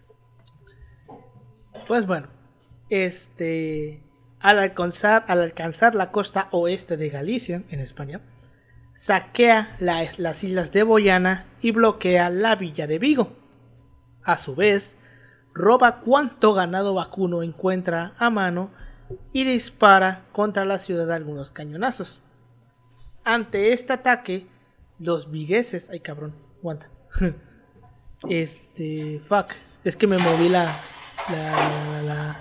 Pues bueno, este, al alcanzar, al alcanzar la costa oeste de Galicia, en España, saquea la, las islas de Boyana y bloquea la villa de Vigo. A su vez, roba cuanto ganado vacuno encuentra a mano y dispara contra la ciudad algunos cañonazos. Ante este ataque, los vigueses... Ay, cabrón, aguanta. Este... Fuck, es que me moví la... La... La,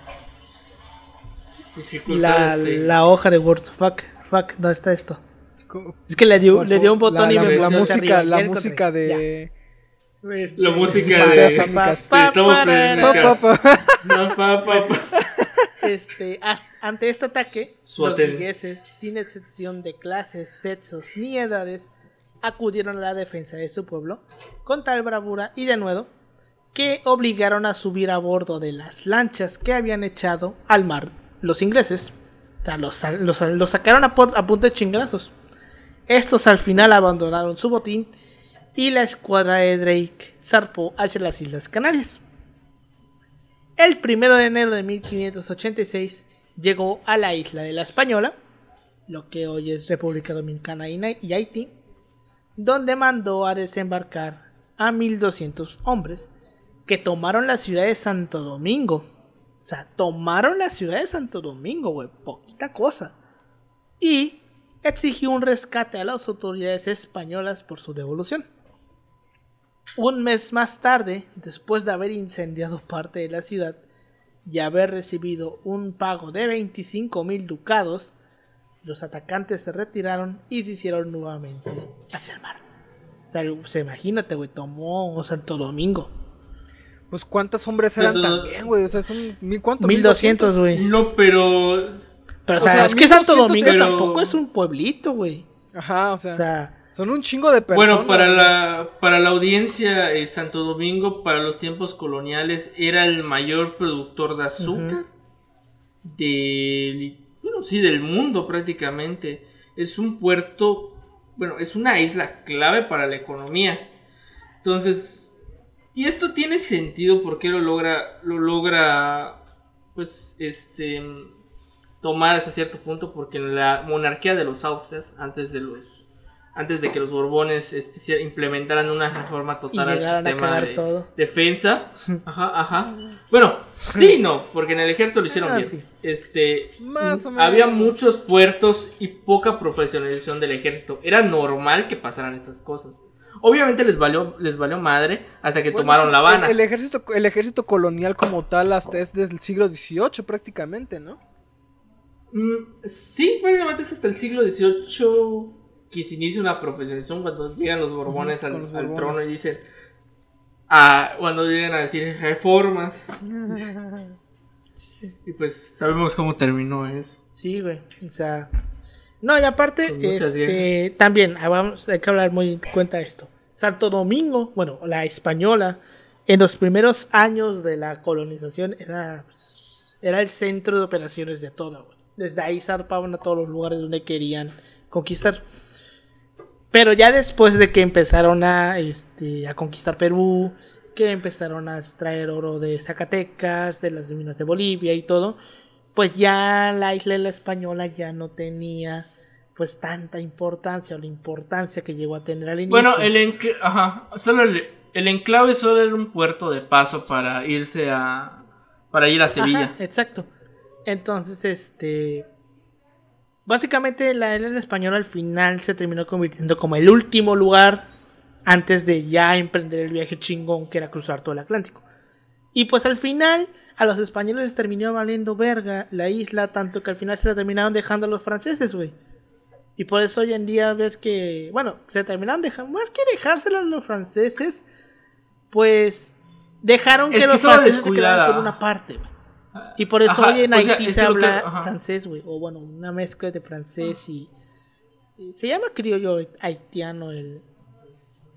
la, la, la hoja de Word. Fuck, fuck, ¿dónde está esto? Es que le dio, le dio un botón la, y la, me la movió música, hacia arriba. la Ya música encontré. de... La música Pa- de... pa- Estamos pa- playando pa- No, pa, pa, pa. Este, as- ante este ataque, Su los aten- vigueses, sin excepción de clases, sexos ni edades, acudieron a la defensa de su pueblo con tal bravura y denuedo que obligaron a subir a bordo de las lanchas que habían echado al mar los ingleses. O sea, los, los, los sacaron a, por, a punta de chingazos. Estos al final abandonaron su botín y la escuadra de Drake zarpó hacia las Islas Canarias. El primero de enero de mil quinientos ochenta y seis llegó a la isla de la Española, lo que hoy es República Dominicana y Haití, donde mandó a desembarcar a mil doscientos hombres que tomaron la ciudad de Santo Domingo. O sea, tomaron la ciudad de Santo Domingo, güey, poquita cosa. Y exigió un rescate a las autoridades españolas por su devolución. Un mes más tarde, después de haber incendiado parte de la ciudad y haber recibido un pago de veinticinco mil ducados, los atacantes se retiraron y se hicieron nuevamente hacia el mar. O sea, o sea, imagínate, güey, tomó Santo Domingo. Pues cuántos hombres eran Santo- también, güey. O sea, son mil cuántos. mil doscientos, güey. No, pero... Pero, o O sea, sea, es que Santo mil doscientos Domingo es- tampoco es un pueblito, güey. Ajá, o sea, O sea, son un chingo de personas. Bueno, para güey. la, para la audiencia, eh, Santo Domingo, para los tiempos coloniales, era el mayor productor de azúcar del, bueno, sí, del mundo prácticamente. Es un puerto, bueno, es una isla clave para la economía. Entonces, y esto tiene sentido porque lo logra, lo logra, pues, este, tomar hasta cierto punto, porque en la monarquía de los Austrias, antes de los antes de que los Borbones este, implementaran una reforma total al llegaran a sistema cagar de todo. defensa. Ajá, ajá. Bueno, sí, no, porque en el ejército lo hicieron Ah, bien. sí. Este, Más o menos. había muchos puertos y poca profesionalización del ejército. Era normal que pasaran estas cosas. Obviamente les valió, les valió madre hasta que Bueno, tomaron sí, La Habana. El, el ejército, el ejército colonial como tal hasta es desde el siglo dieciocho prácticamente, ¿no? Mm, sí, prácticamente es hasta el siglo dieciocho que se inicia una profesionalización cuando llegan los Borbones, Ujú, al, con los al Borbones. trono y dicen, ah, cuando llegan a decir reformas. Y pues sabemos cómo terminó eso. sí, güey. O sea, no, y aparte, Con muchas este, guerras. también, ah, vamos, hay que hablar muy en cuenta de esto. Santo Domingo, bueno, la española, en los primeros años de la colonización era, era el centro de operaciones de todo, güey. Desde ahí zarpaban a todos los lugares donde querían conquistar. Pero ya después de que empezaron a, este, a conquistar Perú, que empezaron a extraer oro de Zacatecas, de las minas de Bolivia y todo, pues ya la isla de la Española ya no tenía pues tanta importancia o la importancia que llegó a tener al inicio. Bueno, el, encl- ajá, solo el, el enclave solo era un puerto de paso para irse a... para ir a Sevilla. Ajá, exacto. Entonces, este... básicamente la isla española al final se terminó convirtiendo como el último lugar antes de ya emprender el viaje chingón que era cruzar todo el Atlántico. Y pues al final a los españoles les terminó valiendo verga la isla, tanto que al final se la terminaron dejando a los franceses, güey. Y por eso hoy en día ves que, bueno, se terminaron dejando, más que dejárselo a los franceses, pues dejaron que Es que los estaba franceses se quedaran descuidada. con una parte, güey. Y por eso Ajá, hoy en o sea, Haití es se que lo que- habla ajá. francés, güey. O bueno, una mezcla de francés y... y se llama criollo haitiano el,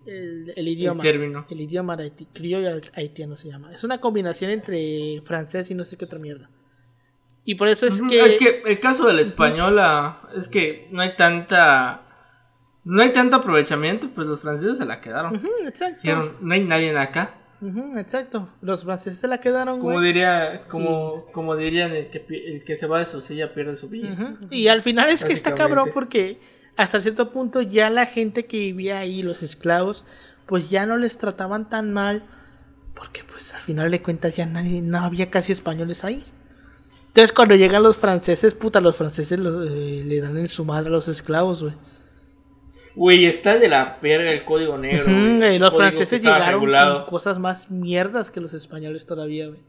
el, el idioma. El término. El idioma haiti- criollo haitiano se llama. Es una combinación entre francés y no sé qué otra mierda. Y por eso es Ujú, que... Es que el caso de la española es que no hay tanta... No hay tanto aprovechamiento, pues los franceses se la quedaron. Ujú, exacto. Dijeron, no hay nadie acá. Ujú, exacto. Los franceses se la quedaron, Como güey. diría, como, como dirían, el que, pi- el que se va de su silla pierde su villa. Ujú. Y al final es que está Básicamente. cabrón porque hasta cierto punto ya la gente que vivía ahí, los esclavos, pues ya no les trataban tan mal porque pues al final de cuentas ya nadie, no había casi españoles ahí. Entonces cuando llegan los franceses, puta, los franceses lo- eh, le dan en su madre a los esclavos, güey. Güey, está de la verga el código negro. Ujú, güey. güey, El los código que franceses estaba llegaron regulado. con cosas más mierdas que los españoles todavía, güey.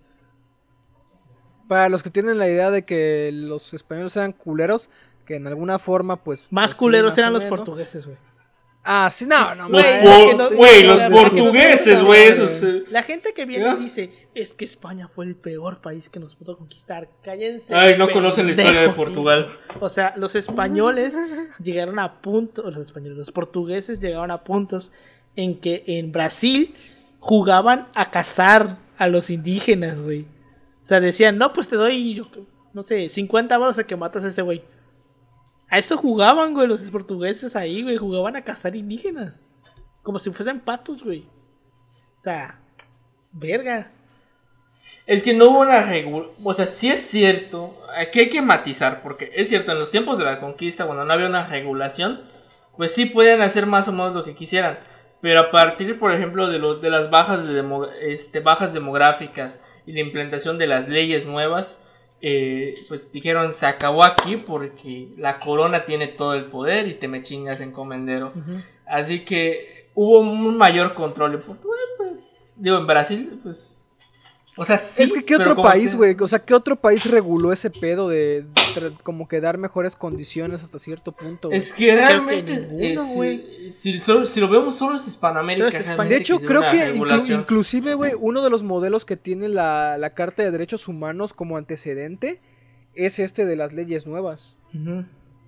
Para los que tienen la idea de que los españoles eran culeros, que en alguna forma, pues. Más pues, sí, culeros más eran o los menos. portugueses, güey. Ah, sí, no, no, Los mames, por- que no- güey, los no, portugueses, güey, esos. eh. La gente que viene ¿Ya? y dice, es que España fue el peor país que nos pudo conquistar. Cállense. Ay, no conocen la historia de pendejos, Portugal. sí. O sea, los españoles llegaron a puntos, los españoles, los portugueses llegaron a puntos en que en Brasil jugaban a cazar a los indígenas, güey. O sea, decían, no, pues te doy, yo- no sé, cincuenta baros a que matas a ese güey. A eso jugaban, güey, los portugueses ahí, güey, jugaban a cazar indígenas. Como si fuesen patos, güey. O sea, verga. Es que no hubo una regulación. O sea, sí es cierto. Aquí hay que matizar. Porque es cierto, en los tiempos de la conquista, cuando no había una regulación, pues sí podían hacer más o menos lo que quisieran. Pero a partir, por ejemplo, de, los de las bajas, de demo- este, bajas demográficas y la implementación de las leyes nuevas, eh, pues dijeron, se acabó aquí porque la corona tiene todo el poder y te me chingas, encomendero. Ujú. Así que hubo un mayor control. En Portugal, pues, digo, en Brasil, pues, o sea, sí. Es que, ¿qué pero otro como país, que- güey? O sea, ¿qué otro país reguló ese pedo de tra- como que dar mejores condiciones hasta cierto punto, güey? Es que realmente, que ninguno, eh, güey. si, si, solo- si lo vemos solo es Hispanoamérica. Solo es Hispanoamérica. realmente De hecho, que creo tiene que una inclu- regulación. inclusive, güey, uno de los modelos que tiene la, la Carta de Derechos Humanos como antecedente es este de las leyes nuevas. Ujú.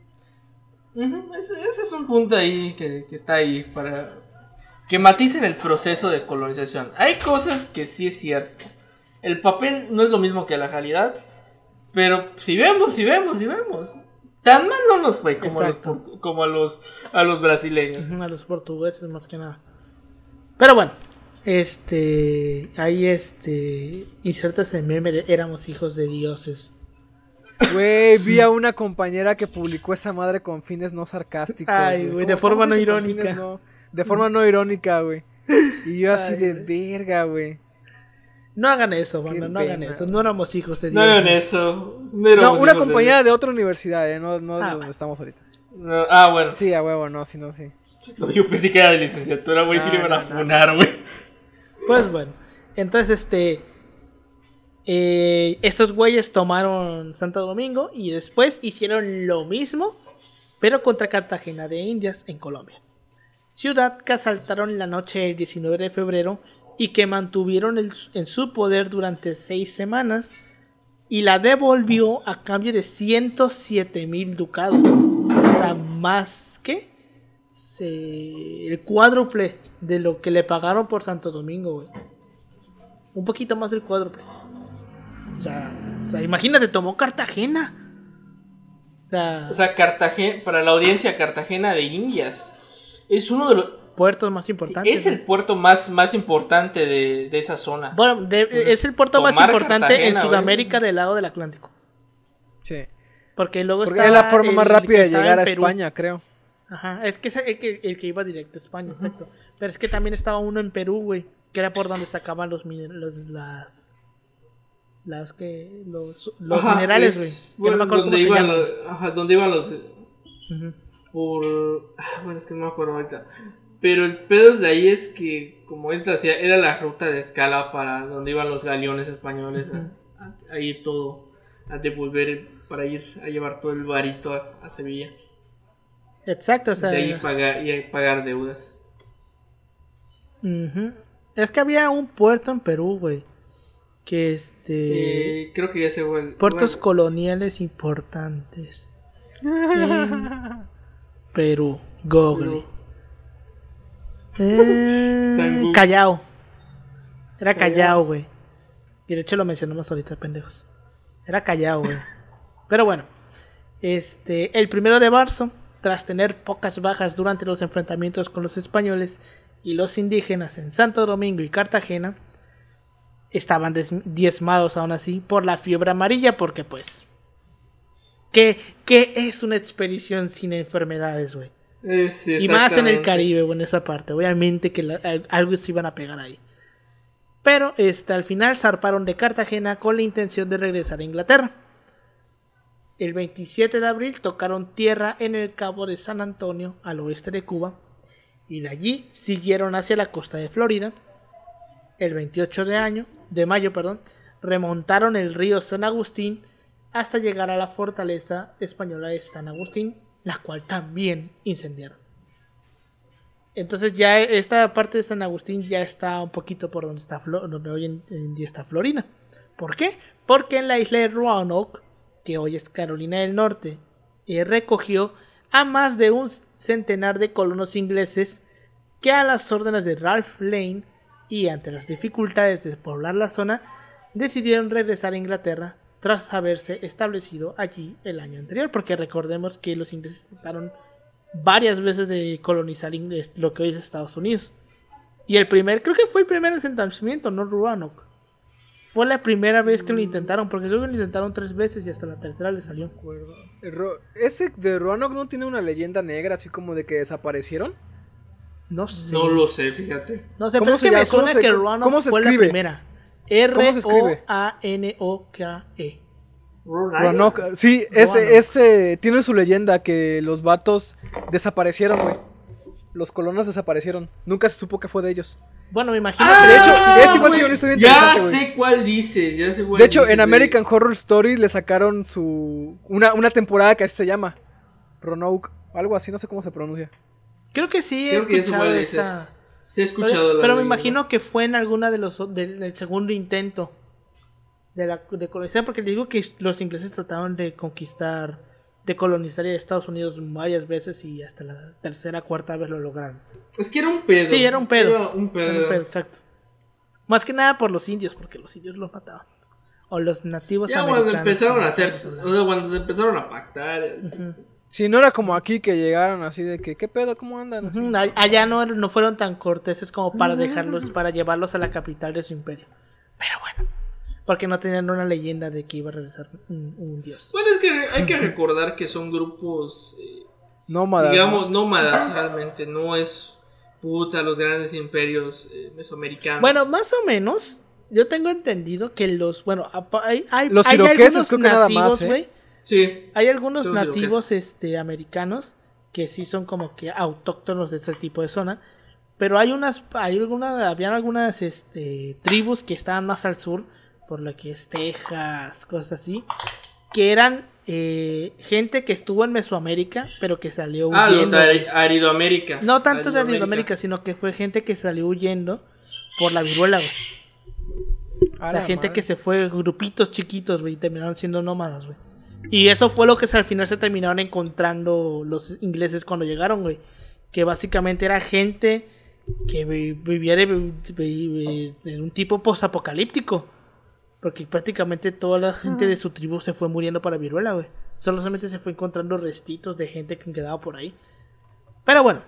Ujú, ese, ese es un punto ahí que, que está ahí para que maticen el proceso de colonización. Hay cosas que sí es cierto. El papel no es lo mismo que la realidad, pero si vemos, si vemos, si vemos. Tan mal no nos fue como, a los, Exacto. por- como a los a los brasileños. Ujú, a los portugueses más que nada. Pero bueno, este, ahí este, insertas el meme de éramos hijos de dioses. Güey, vi a una compañera que publicó esa madre con fines no sarcásticos. Ay, güey, de ¿Cómo- forma cómo se no dice con irónica. fines no- De forma no irónica, güey. Y yo así Ay, de güey. verga, güey. No hagan eso, banda, Qué no hagan pena, eso. No éramos hijos de No dioses. hagan eso. No, No, éramos una hijos de compañera de otra universidad, eh, no, no Ah, de bueno. donde estamos ahorita. Dios. No, ah, bueno. Sí, a huevo, no, si no, sí. No, yo pensé que era de licenciatura, güey. Sí No, le iban a no, no. funar, güey. Pues bueno, entonces este, eh, estos güeyes tomaron Santo Domingo y después hicieron lo mismo, pero contra Cartagena de Indias en Colombia. Ciudad que asaltaron la noche del diecinueve de febrero y que mantuvieron el- en su poder durante seis semanas y la devolvió a cambio de ciento siete mil ducados. O sea, más que se- el cuádruple de lo que le pagaron por Santo Domingo, güey. Un poquito más del cuádruple. O sea, o sea, imagínate, tomó Cartagena. O sea, O sea, Cartagena, para la audiencia, Cartagena de Indias es uno de los. puertos más sí, importantes. es el ¿no? puerto más, más importante de, de esa zona. Bueno, de- Pues, es el puerto más tomar importante Cartagena, en güey. Sudamérica del lado del Atlántico. Sí. Porque luego Porque estaba es la forma más el rápida que de estaba llegar a en Perú. España, creo. Ajá, es que es el que, el que iba directo a España, exacto. Pero es que también estaba uno en Perú, güey, que era por donde sacaban los, miner- los las las que los, los Ajá, minerales, es, güey. Que no me bueno, acuerdo donde cómo se iban llaman. los, ajá, donde iban los Ujú. por ah, bueno, es que no me acuerdo ahorita. Pero el pedo de ahí es que como es la, era la ruta de escala para donde iban los galeones españoles a, a- a ir todo a devolver para ir a llevar todo el varito a, a Sevilla. Exacto, o sea, De ahí pagar y pagar deudas. ujú. Es que había un puerto en Perú, güey, que este Eh, creo que ya se fue. el- puertos bueno, coloniales importantes en Perú, Google. Perú. Eh, San Google. Callao. Era Callao. Callao, güey. Y de hecho lo mencionamos ahorita, pendejos. Era Callao, güey. Pero bueno. Este, el primero de marzo, tras tener pocas bajas durante los enfrentamientos con los españoles y los indígenas en Santo Domingo y Cartagena, estaban des- diezmados aún así por la fiebre amarilla, porque pues... ¿Qué, qué es una expedición sin enfermedades, güey? Es Y más en el exactamente. Caribe, o en esa parte. Obviamente que la- al- algo se iban a pegar ahí. Pero este, al final zarparon de Cartagena con la intención de regresar a Inglaterra. El veintisiete de abril tocaron tierra en el Cabo de San Antonio, al oeste de Cuba. Y de allí siguieron hacia la costa de Florida. El veintiocho de, año, de mayo perdón, remontaron el río San Agustín hasta llegar a la fortaleza española de San Agustín, la cual también incendiaron. Entonces ya esta parte de San Agustín ya está un poquito por donde está Flo- donde hoy en, en día está Florida. ¿Por qué? Porque en la isla de Roanoke, que hoy es Carolina del Norte, eh, recogió a más de un centenar de colonos ingleses que a las órdenes de Ralph Lane y ante las dificultades de poblar la zona, decidieron regresar a Inglaterra tras haberse establecido allí el año anterior, porque recordemos que los ingleses trataron varias veces de colonizar Ingl- lo que hoy es Estados Unidos. Y el primer, creo que fue el primer asentamiento, no Roanoke. Fue la primera vez que lo intentaron, porque luego lo intentaron tres veces y hasta la tercera le salió. El Ro- Ese de Roanoke no tiene una leyenda negra así como de que desaparecieron. No sé. No lo sé, fíjate. No sé, ¿Cómo pero es se que me llama? ¿Cómo suena se- que cómo- Roanoke cómo se fue la escribe? primera. R ¿Cómo se O escribe? A N O K E. Roanoke, sí, ese, Roanoke. ese tiene su leyenda que los vatos desaparecieron, güey. Los colonos desaparecieron. Nunca se supo qué fue de ellos. Bueno, me imagino Ah, que de hecho, es igual güey, sí, una historia ya interesante, güey. sé cuál dices, ya sé cuál De hecho, dices, en güey. American Horror Story le sacaron su una, una temporada que así se llama Roanoke, algo así, no sé cómo se pronuncia. creo que sí he Creo que eso escuchado igual esta- dices. Sí he escuchado Pero, la pero me leyenda. imagino que fue en alguna de los del, del segundo intento de la de colonizar, porque digo que los ingleses trataron de conquistar, de colonizar a Estados Unidos varias veces y hasta la tercera, cuarta vez lo lograron. Es que era un pedo. Sí, era un pedo. Era un pedo. Era un pedo, exacto. Más que nada por los indios, porque los indios los mataban. O los nativos Ya americanos. cuando empezaron a como hacerse, estaban o sea, cuando se empezaron a pactar. así, Ujú. pues, Si no era como aquí que llegaron así de que, ¿qué pedo? ¿Cómo andan? Así. Ujú, a- Allá no, no fueron tan corteses como para dejarlos, para llevarlos a la capital de su imperio. Pero bueno, porque no tenían una leyenda de que iba a regresar un, un dios. Bueno, es que hay que recordar que son grupos, eh, Nómadas. digamos, ¿no? nómadas realmente. No es puta los grandes imperios eh, mesoamericanos. Bueno, más o menos, yo tengo entendido que los, bueno, apa- hay, hay, Los hay iroqueses algunos creo que nada nativos, más, ¿eh? güey, sí. hay algunos Los nativos iroqueses. este, americanos que sí son como que autóctonos de ese tipo de zona. Pero hay unas, hay algunas, habían algunas este, tribus que estaban más al sur, por lo que es Texas, cosas así, que eran eh, gente que estuvo en Mesoamérica, pero que salió huyendo. Ah, los de Ari- Aridoamérica. No tanto de Aridoamérica, sino que fue gente que salió huyendo por la viruela, güey. A O sea, la gente madre. que se fue, grupitos chiquitos, güey, y terminaron siendo nómadas, güey. Y eso fue lo que al final se terminaron encontrando los ingleses cuando llegaron, güey. Que básicamente era gente que vi- vivía de, vi- vi- de un tipo posapocalíptico. Porque prácticamente toda la gente de su tribu se fue muriendo para viruela, güey. Solamente se fue encontrando restitos de gente que quedaba por ahí. Pero bueno,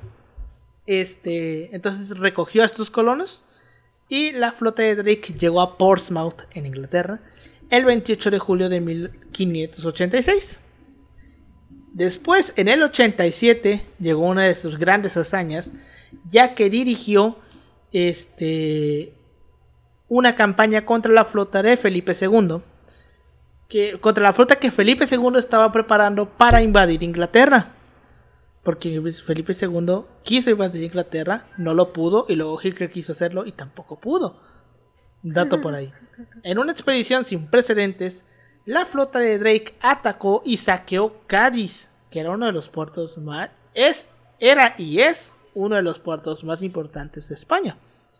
este, entonces recogió a estos colonos y la flota de Drake llegó a Portsmouth, en Inglaterra, el veintiocho de julio de mil quinientos ochenta y seis. Después, en el ochenta y siete, llegó una de sus grandes hazañas, ya que dirigió este, una campaña contra la flota de Felipe segundo, que, contra la flota que Felipe segundo estaba preparando para invadir Inglaterra. Porque Felipe segundo quiso invadir Inglaterra, no lo pudo, y luego Hitler quiso hacerlo y tampoco pudo. Dato por ahí. En una expedición sin precedentes, la flota de Drake atacó y saqueó Cádiz, que era uno de los puertos más... Es, era y es uno de los puertos más importantes de España,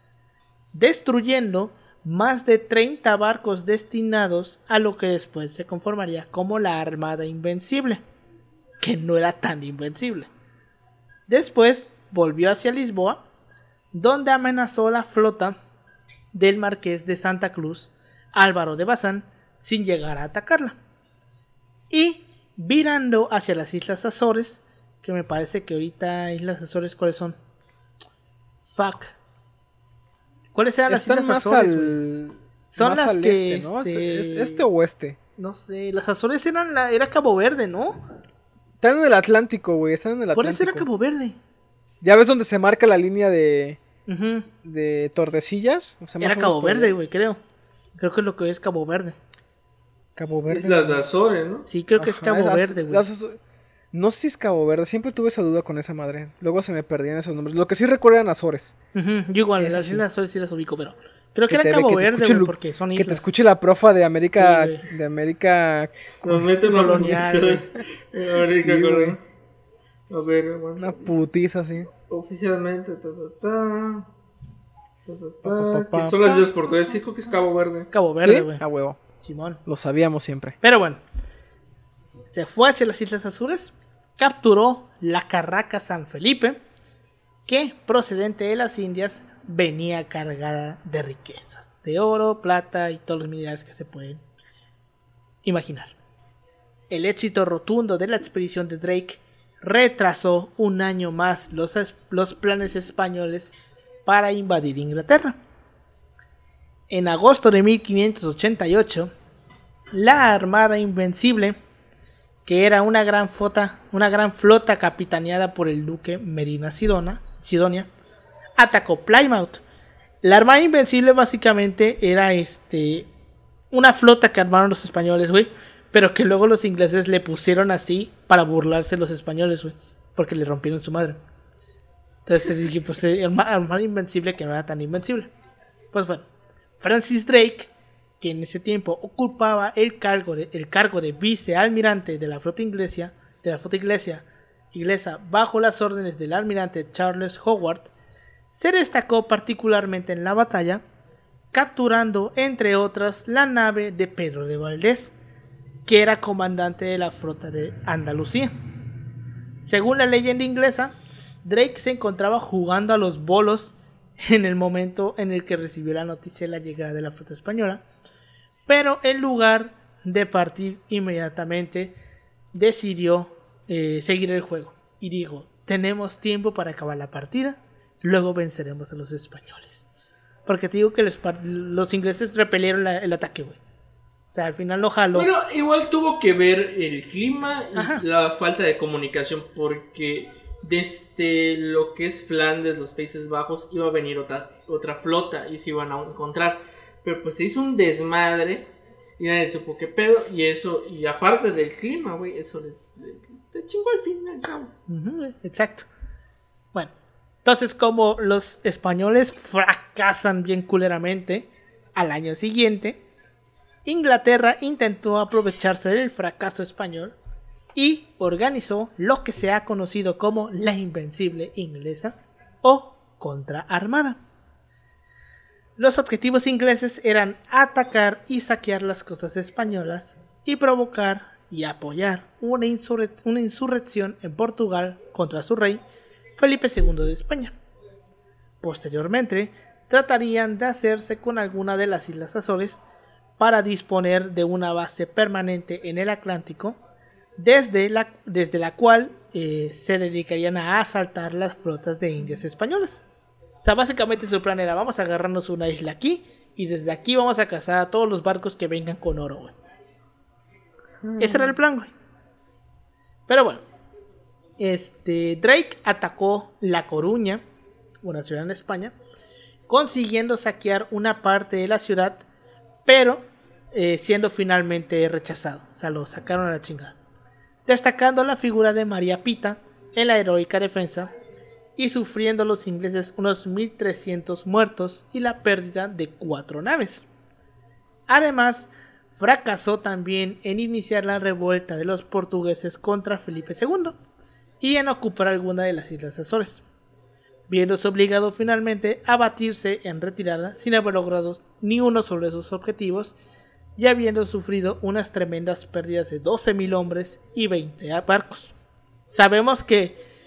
destruyendo más de treinta barcos destinados a lo que después se conformaría como la Armada Invencible, que no era tan invencible. Después volvió hacia Lisboa, donde amenazó la flota del marqués de Santa Cruz, Álvaro de Bazán, sin llegar a atacarla. Y virando hacia las Islas Azores, que me parece que ahorita Islas Azores, ¿cuáles son? Fuck. ¿Cuáles eran Están las Islas más Azores? al, Son más las al que, este, ¿no? este... ¿Es este o oeste? No sé, las Azores eran la... era Cabo Verde, ¿no? Están en el Atlántico, güey, están en el ¿Cuál Atlántico. era Cabo Verde? ¿Ya ves donde se marca la línea de, Uh-huh. de Tordesillas? O sea, más Era o menos Cabo por Verde, allá. güey, creo. Creo que es lo que es Cabo Verde. Cabo Verde. Islas de Azores, ¿no? Sí, creo que es Ajá, Cabo las- Verde, güey. las- No sé si es Cabo Verde, siempre tuve esa duda con esa madre. Luego se me perdían esos nombres. Lo que sí recuerdo eran Azores. Ujú, yo igual, Eso las sí. Islas Azores sí las ubico, pero... Creo que, Que te era ve- Cabo que te Verde, escuche güey, Lu- porque son Que islas. te escuche la profa de América. Sí, de América. Nos meten una Colonial, putiza. América Sí, colonial. A ver, aguanta. Una putiza así. Oficialmente, ta, ta, ta. Ta, ta, ta, Pa, pa, pa, que son las pa. islas portuguesas. Sí, creo que es Cabo Verde. Cabo Verde, ¿Sí? güey. A huevo. Simón. Lo sabíamos siempre. Pero bueno, se fue hacia las Islas Azores, capturó la carraca San Felipe, que procedente de las Indias venía cargada de riquezas, de oro, plata y todos los minerales que se pueden imaginar. El éxito rotundo de la expedición de Drake retrasó un año más los, es- los planes españoles para invadir Inglaterra. En agosto de mil quinientos ochenta y ocho, la Armada Invencible, que era una gran flota, una gran flota capitaneada por el duque Medina Sidona, Sidonia, atacó Plymouth. La Armada Invencible básicamente era este una flota que armaron los españoles, güey, pero que luego los ingleses le pusieron así para burlarse los españoles, güey, porque le rompieron su madre. Entonces dije, pues eh, Arma- Armada Invencible que no era tan invencible. Pues bueno, Francis Drake, que en ese tiempo ocupaba el cargo de, el cargo de vicealmirante de la flota inglesa, de la flota inglesa, inglesa bajo las órdenes del almirante Charles Howard, se destacó particularmente en la batalla, capturando entre otras la nave de Pedro de Valdés, que era comandante de la flota de Andalucía. Según la leyenda inglesa, Drake se encontraba jugando a los bolos en el momento en el que recibió la noticia de la llegada de la flota española, pero en lugar de partir inmediatamente decidió eh, seguir el juego y dijo: tenemos tiempo para acabar la partida, luego venceremos a los españoles. Porque te digo que los, par- los ingleses repelieron la- el ataque, güey. O sea, al final lo jaló. Bueno, igual tuvo que ver el clima y Ajá. la falta de comunicación, porque desde lo que es Flandes, los Países Bajos, iba a venir otra, otra flota y se iban a encontrar. Pero pues se hizo un desmadre y nadie supo qué pedo. Y eso, y aparte del clima, güey, eso les, les chingó al fin y al cabo. Ujú, exacto. Bueno, entonces como los españoles fracasan bien culeramente, al año siguiente, Inglaterra intentó aprovecharse del fracaso español y organizó lo que se ha conocido como la Invencible Inglesa o Contraarmada. Los objetivos ingleses eran atacar y saquear las costas españolas y provocar y apoyar una, insurre- una insurrección en Portugal contra su rey Felipe segundo de España. Posteriormente, tratarían de hacerse con alguna de las Islas Azores para disponer de una base permanente en el Atlántico, desde la, desde la cual eh, se dedicarían a asaltar las flotas de indias españolas. O sea, básicamente su plan era: vamos a agarrarnos una isla aquí y desde aquí vamos a cazar a todos los barcos que vengan con oro, güey. Ese era el plan, güey. Pero bueno, este Drake atacó La Coruña, una ciudad en España, consiguiendo saquear una parte de la ciudad, pero eh, siendo finalmente rechazado. O sea, lo sacaron a la chingada. Destacando la figura de María Pita en la heroica defensa y sufriendo los ingleses unos mil trescientos muertos y la pérdida de cuatro naves. Además, fracasó también en iniciar la revuelta de los portugueses contra Felipe segundo y en ocupar alguna de las Islas Azores, viéndose obligado finalmente a batirse en retirada sin haber logrado ni uno sobre sus objetivos y habiendo sufrido unas tremendas pérdidas de doce mil hombres y veinte barcos. Sabemos que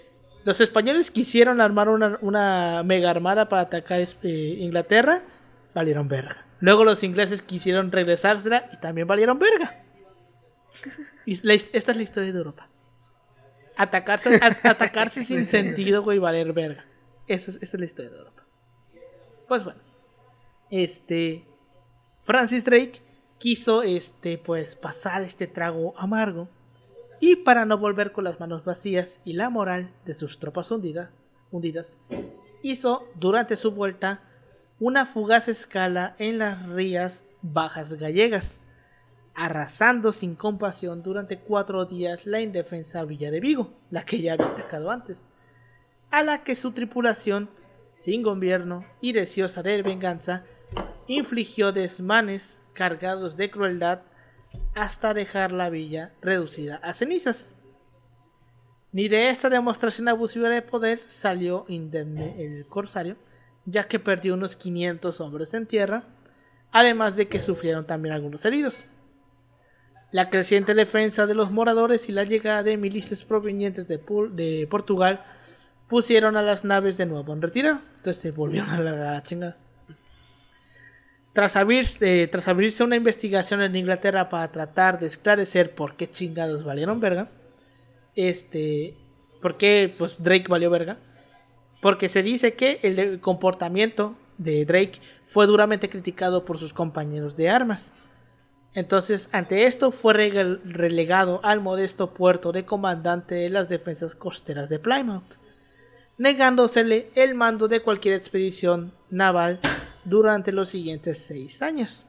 Los españoles quisieron armar una, una mega armada para atacar eh, Inglaterra, valieron verga. Luego los ingleses quisieron regresársela y también valieron verga. Y la, esta es la historia de Europa. Atacarse, a, atacarse sin sentido, güey, valer verga. Esa es, esa es la historia de Europa. Pues bueno, este Francis Drake quiso, este, pues, pasar este trago amargo y para no volver con las manos vacías y la moral de sus tropas hundidas, hundidas, hizo durante su vuelta una fugaz escala en las Rías Bajas gallegas, arrasando sin compasión durante cuatro días la indefensa Villa de Vigo, la que ya había atacado antes, a la que su tripulación, sin gobierno y deseosa de venganza, infligió desmanes cargados de crueldad hasta dejar la villa reducida a cenizas. Ni de esta demostración abusiva de poder salió indemne el corsario, ya que perdió unos quinientos hombres en tierra, además de que sufrieron también algunos heridos. La creciente defensa de los moradores y la llegada de milicias provenientes de, de Portugal pusieron a las naves de nuevo en retiro. Entonces se volvieron a la, a la chingada. Tras abrirse, eh, tras abrirse una investigación en Inglaterra para tratar de esclarecer por qué chingados valieron verga, este, por qué pues Drake valió verga, porque se dice que el comportamiento de Drake fue duramente criticado por sus compañeros de armas. Entonces, ante esto fue relegado al modesto puerto de comandante de las defensas costeras de Plymouth, negándosele el mando de cualquier expedición naval durante los siguientes seis años.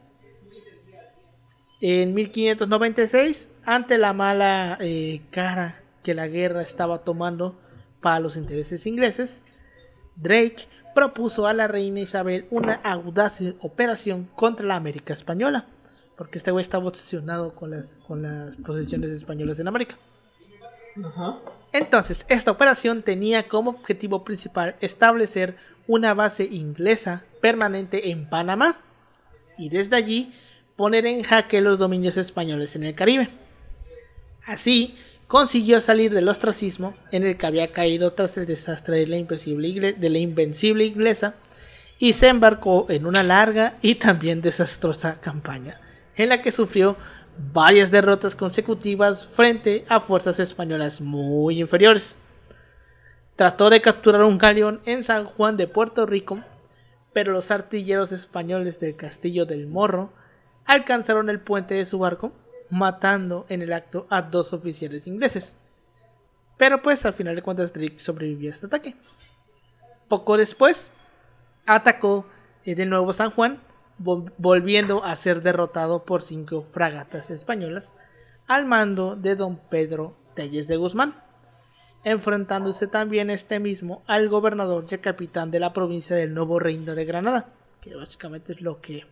En mil quinientos noventa y seis, ante la mala eh, cara que la guerra estaba tomando para los intereses ingleses, Drake propuso a la reina Isabel una audaz operación contra la América española, porque este güey estaba obsesionado con las, con las posesiones españolas en América. Ajá. Entonces, esta operación tenía como objetivo principal establecer una base inglesa permanente en Panamá y desde allí poner en jaque los dominios españoles en el Caribe. Así, consiguió salir del ostracismo en el que había caído tras el desastre de la, invencible, de la invencible inglesa y se embarcó en una larga y también desastrosa campaña, en la que sufrió varias derrotas consecutivas frente a fuerzas españolas muy inferiores. Trató de capturar un galeón en San Juan de Puerto Rico, pero los artilleros españoles del Castillo del Morro alcanzaron el puente de su barco, matando en el acto a dos oficiales ingleses. Pero pues al final de cuentas Drake sobrevivió a este ataque. Poco después atacó eh, de nuevo San Juan, vol volviendo a ser derrotado por cinco fragatas españolas al mando de don Pedro Telles de Guzmán, enfrentándose también este mismo al gobernador y capitán de la provincia del Nuevo Reino de Granada, que básicamente es lo que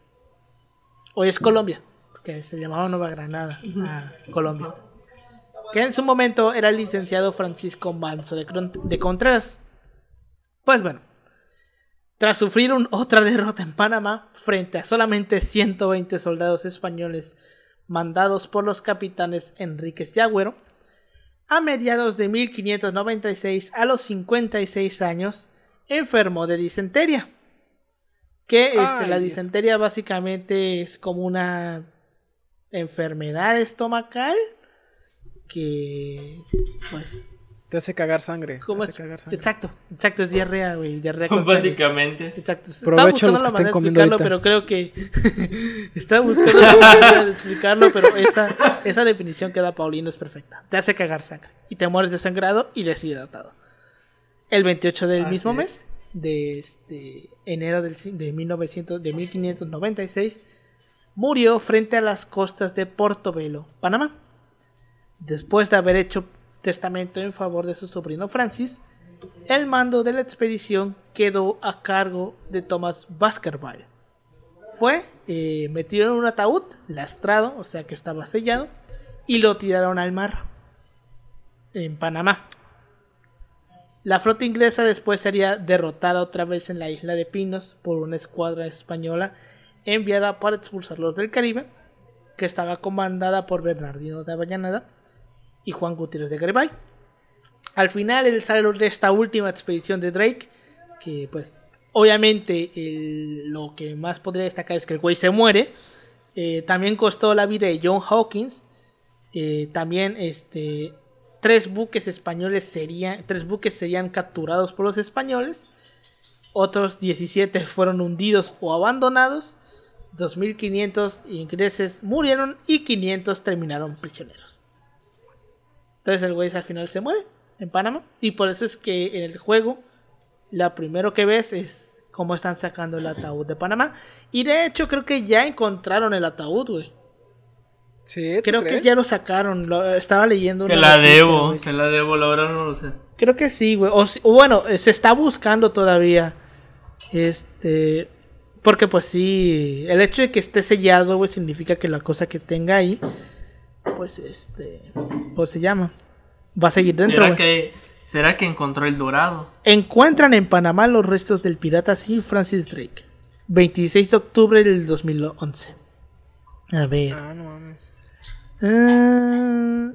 hoy es Colombia, que se llamaba Nueva Granada a Colombia, que en su momento era el licenciado Francisco Manso de, de Contreras. Pues bueno, tras sufrir un, otra derrota en Panamá frente a solamente ciento veinte soldados españoles mandados por los capitanes Enríquez y Agüero, a mediados de mil quinientos noventa y seis, a los cincuenta y seis años, enfermó de disentería. Que este, Ay, la disentería Dios. Básicamente es como una enfermedad estomacal que pues te hace cagar sangre. ¿Cómo te es? hace cagar sangre. Exacto, exacto, es diarrea, güey, diarrea con básicamente. Sangre. Exacto. Provecho los que estén comiendo ahorita. Pero creo que estaba buscando la manera de explicarlo, pero esa, esa definición que da Paulino es perfecta. Te hace cagar sangre y te mueres desangrado y deshidratado. El veintiocho del Así mismo es. mes de este enero del, de, mil novecientos, de mil quinientos noventa y seis murió frente a las costas de Portobelo, Panamá, después de haber hecho testamento en favor de su sobrino Francis. El mando de la expedición quedó a cargo de Thomas Baskerville. Fue eh, metido en un ataúd lastrado, o sea que estaba sellado, y lo tiraron al mar en Panamá. La flota inglesa después sería derrotada otra vez en la isla de Pinos por una escuadra española enviada para expulsarlos del Caribe, que estaba comandada por Bernardino de Avellaneda y Juan Gutiérrez de Garibay. al final él sale de esta última expedición de Drake, que pues obviamente el, lo que más podría destacar es que el güey se muere. Eh, también costó la vida de John Hawkins. Eh, también este tres buques españoles serían tres buques serían capturados por los españoles. Otros diecisiete fueron hundidos o abandonados. dos mil quinientos ingleses murieron y quinientos terminaron prisioneros. Entonces el güey al final se muere en Panamá. Y por eso es que en el juego lo primero que ves es cómo están sacando el ataúd de Panamá. Y de hecho creo que ya encontraron el ataúd, güey. Sí, creo crees? que ya lo sacaron. Lo, estaba leyendo. Te una la noticia, debo, güey. te la debo, la verdad no lo sé. Creo que sí, güey. O, si- o bueno, eh, se está buscando todavía. Este... Porque pues sí, el hecho de que esté sellado, güey, significa que la cosa que tenga ahí, pues este, pues se llama, va a seguir dentro, ¿Será güey. que, ¿Será que encontró el dorado? Encuentran en Panamá los restos del pirata Sir Francis Drake, veintiséis de octubre del dos mil once. A ver. Ah, no mames. Ah,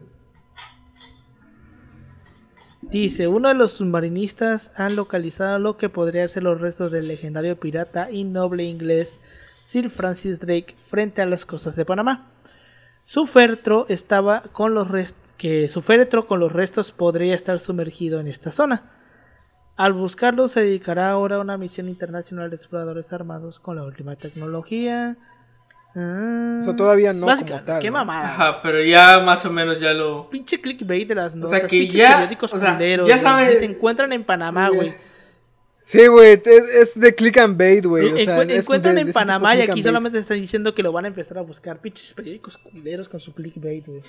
dice, uno de los submarinistas han localizado lo que podría ser los restos del legendario pirata y noble inglés Sir Francis Drake frente a las costas de Panamá. Su féretro estaba con los restos que su féretro con los restos podría estar sumergido en esta zona. Al buscarlo se dedicará ahora a una misión internacional de exploradores armados con la última tecnología. Ah, O sea, todavía no básica- como tal, Qué ¿no? mamada. Ajá, pero ya más o menos ya lo... Pinche clickbait de las notas. sea, que pinches ya- periódicos o sea, culeros, ya güey. sabe- Se encuentran en Panamá, güey. Sí, güey, es, es de click and bait, güey. O Encu- sea, es encuentran de- en de ese tipo Panamá de y click aquí and bait. solamente están diciendo que lo van a empezar a buscar. Pinches periódicos culeros con su clickbait, güey.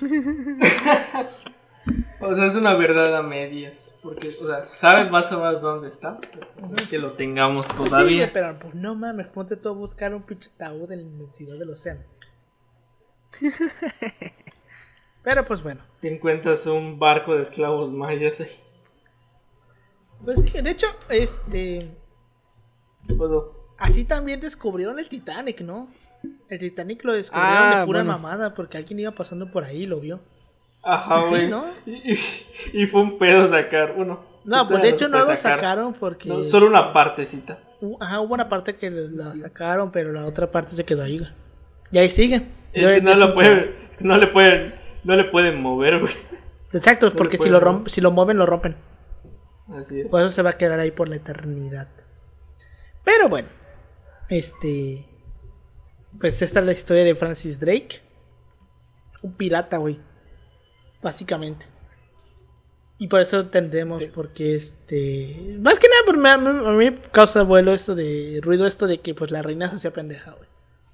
O sea, es una verdad a medias. Porque, o sea, sabes más o menos dónde está. Pero pues no es que lo tengamos Pues sí, todavía. güey, pero pues no mames, ponte tú a buscar un pinche ataúd en la inmensidad del océano. Pero pues bueno. Te encuentras un barco de esclavos mayas ahí. Pues sí, de hecho, este... Puedo- así también descubrieron el Titanic, ¿no? El Titanic lo descubrieron Ah, de pura bueno. mamada porque alguien iba pasando por ahí y lo vio. Ajá, Sí, güey. ¿no? Y, y- y fue un pedo sacar uno. No, pues de hecho no lo sacaron porque... No, solo una partecita. Uh, Ajá, hubo una parte que la sacaron, pero la otra parte se quedó ahí, güey. Y ahí sigue. Es Yo- que no yo lo siento- pueden, es que no le pueden, no le pueden mover, güey. Exacto, no porque le si lo, pueden romp- si lo mueven, lo rompen. Así es. Por eso se va a quedar ahí por la eternidad. Pero bueno, este... Pues esta es la historia de Francis Drake. Un pirata, güey. Básicamente. Y por eso entendemos porque este... Más que nada, por me- a mí a mí me causa vuelo esto de... Ruido esto de que pues la reina se hacía pendeja, güey.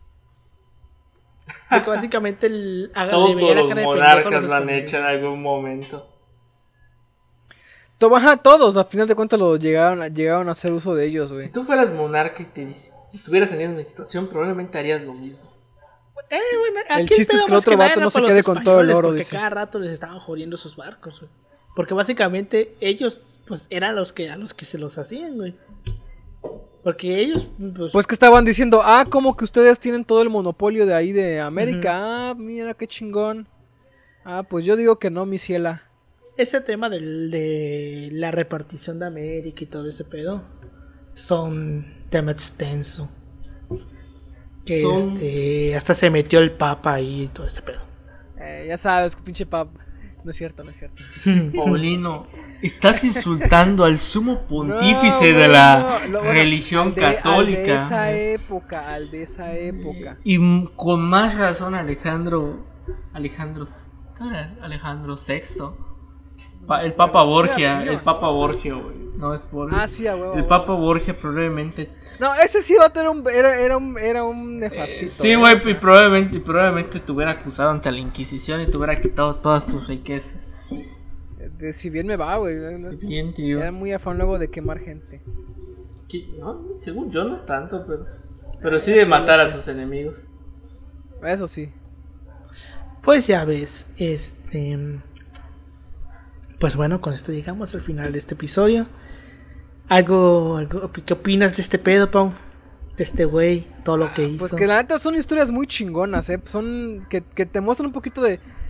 Porque básicamente el, haga- le Todos veía la los cara de pendejo a monarcas los lo han españoles. hecho en algún momento. To- Ajá, todos, al final de cuentas lo llegaron, a- llegaron a hacer uso de ellos, güey. Si tú fueras monarca y te si estuvieras en mi situación, probablemente harías lo mismo. Eh, bueno, aquí El chiste es pedo que el más otro nada vato era no se para quede los con todo el españoles, oro, porque dice. cada rato les estaban jodiendo sus barcos, güey. Porque básicamente ellos, pues, eran los que a los que se los hacían, güey. Porque ellos, pues, Pues que estaban diciendo, ah, como que ustedes tienen todo el monopolio de ahí de América. Ah, mira qué chingón. Ah, pues yo digo que no, mi ciela. ese tema del, de la repartición de América y todo ese pedo, son tema extenso. Que Son- este, hasta se metió el Papa ahí y todo ese pedo. Eh, ya sabes, que pinche pap. No es cierto, no es cierto. Paulino, estás insultando al sumo pontífice No, de no, la no, lo- bueno, religión al de- Al de católica. esa época, al de esa época. Y m- con más razón Alejandro Alejandro ¿qué era? Alejandro sexto. Pa- el Papa Borgia, el Papa Borgia, güey. No es Borgia. Ah, sí, a huevo. El Papa Borgia probablemente. No, ese sí va a tener un. Era, era un, era un nefastito. Eh, sí, eh, güey, o sea. y probablemente, y probablemente te hubiera acusado ante la Inquisición y te hubiera quitado todas tus riquezas. De- si bien me va, güey. ¿no? ¿Quién, tío? Era muy afán luego de quemar gente. ¿Qué? No, según yo no tanto, pero. Pero sí de matar a sus enemigos. Eso sí. Pues ya ves, este... Pues bueno, con esto llegamos al final de este episodio. Algo, algo ¿qué opinas de este pedo, Pau? De este güey, todo lo que hizo. Pues que la neta son historias muy chingonas, eh. Son. Que, que te muestran un poquito de.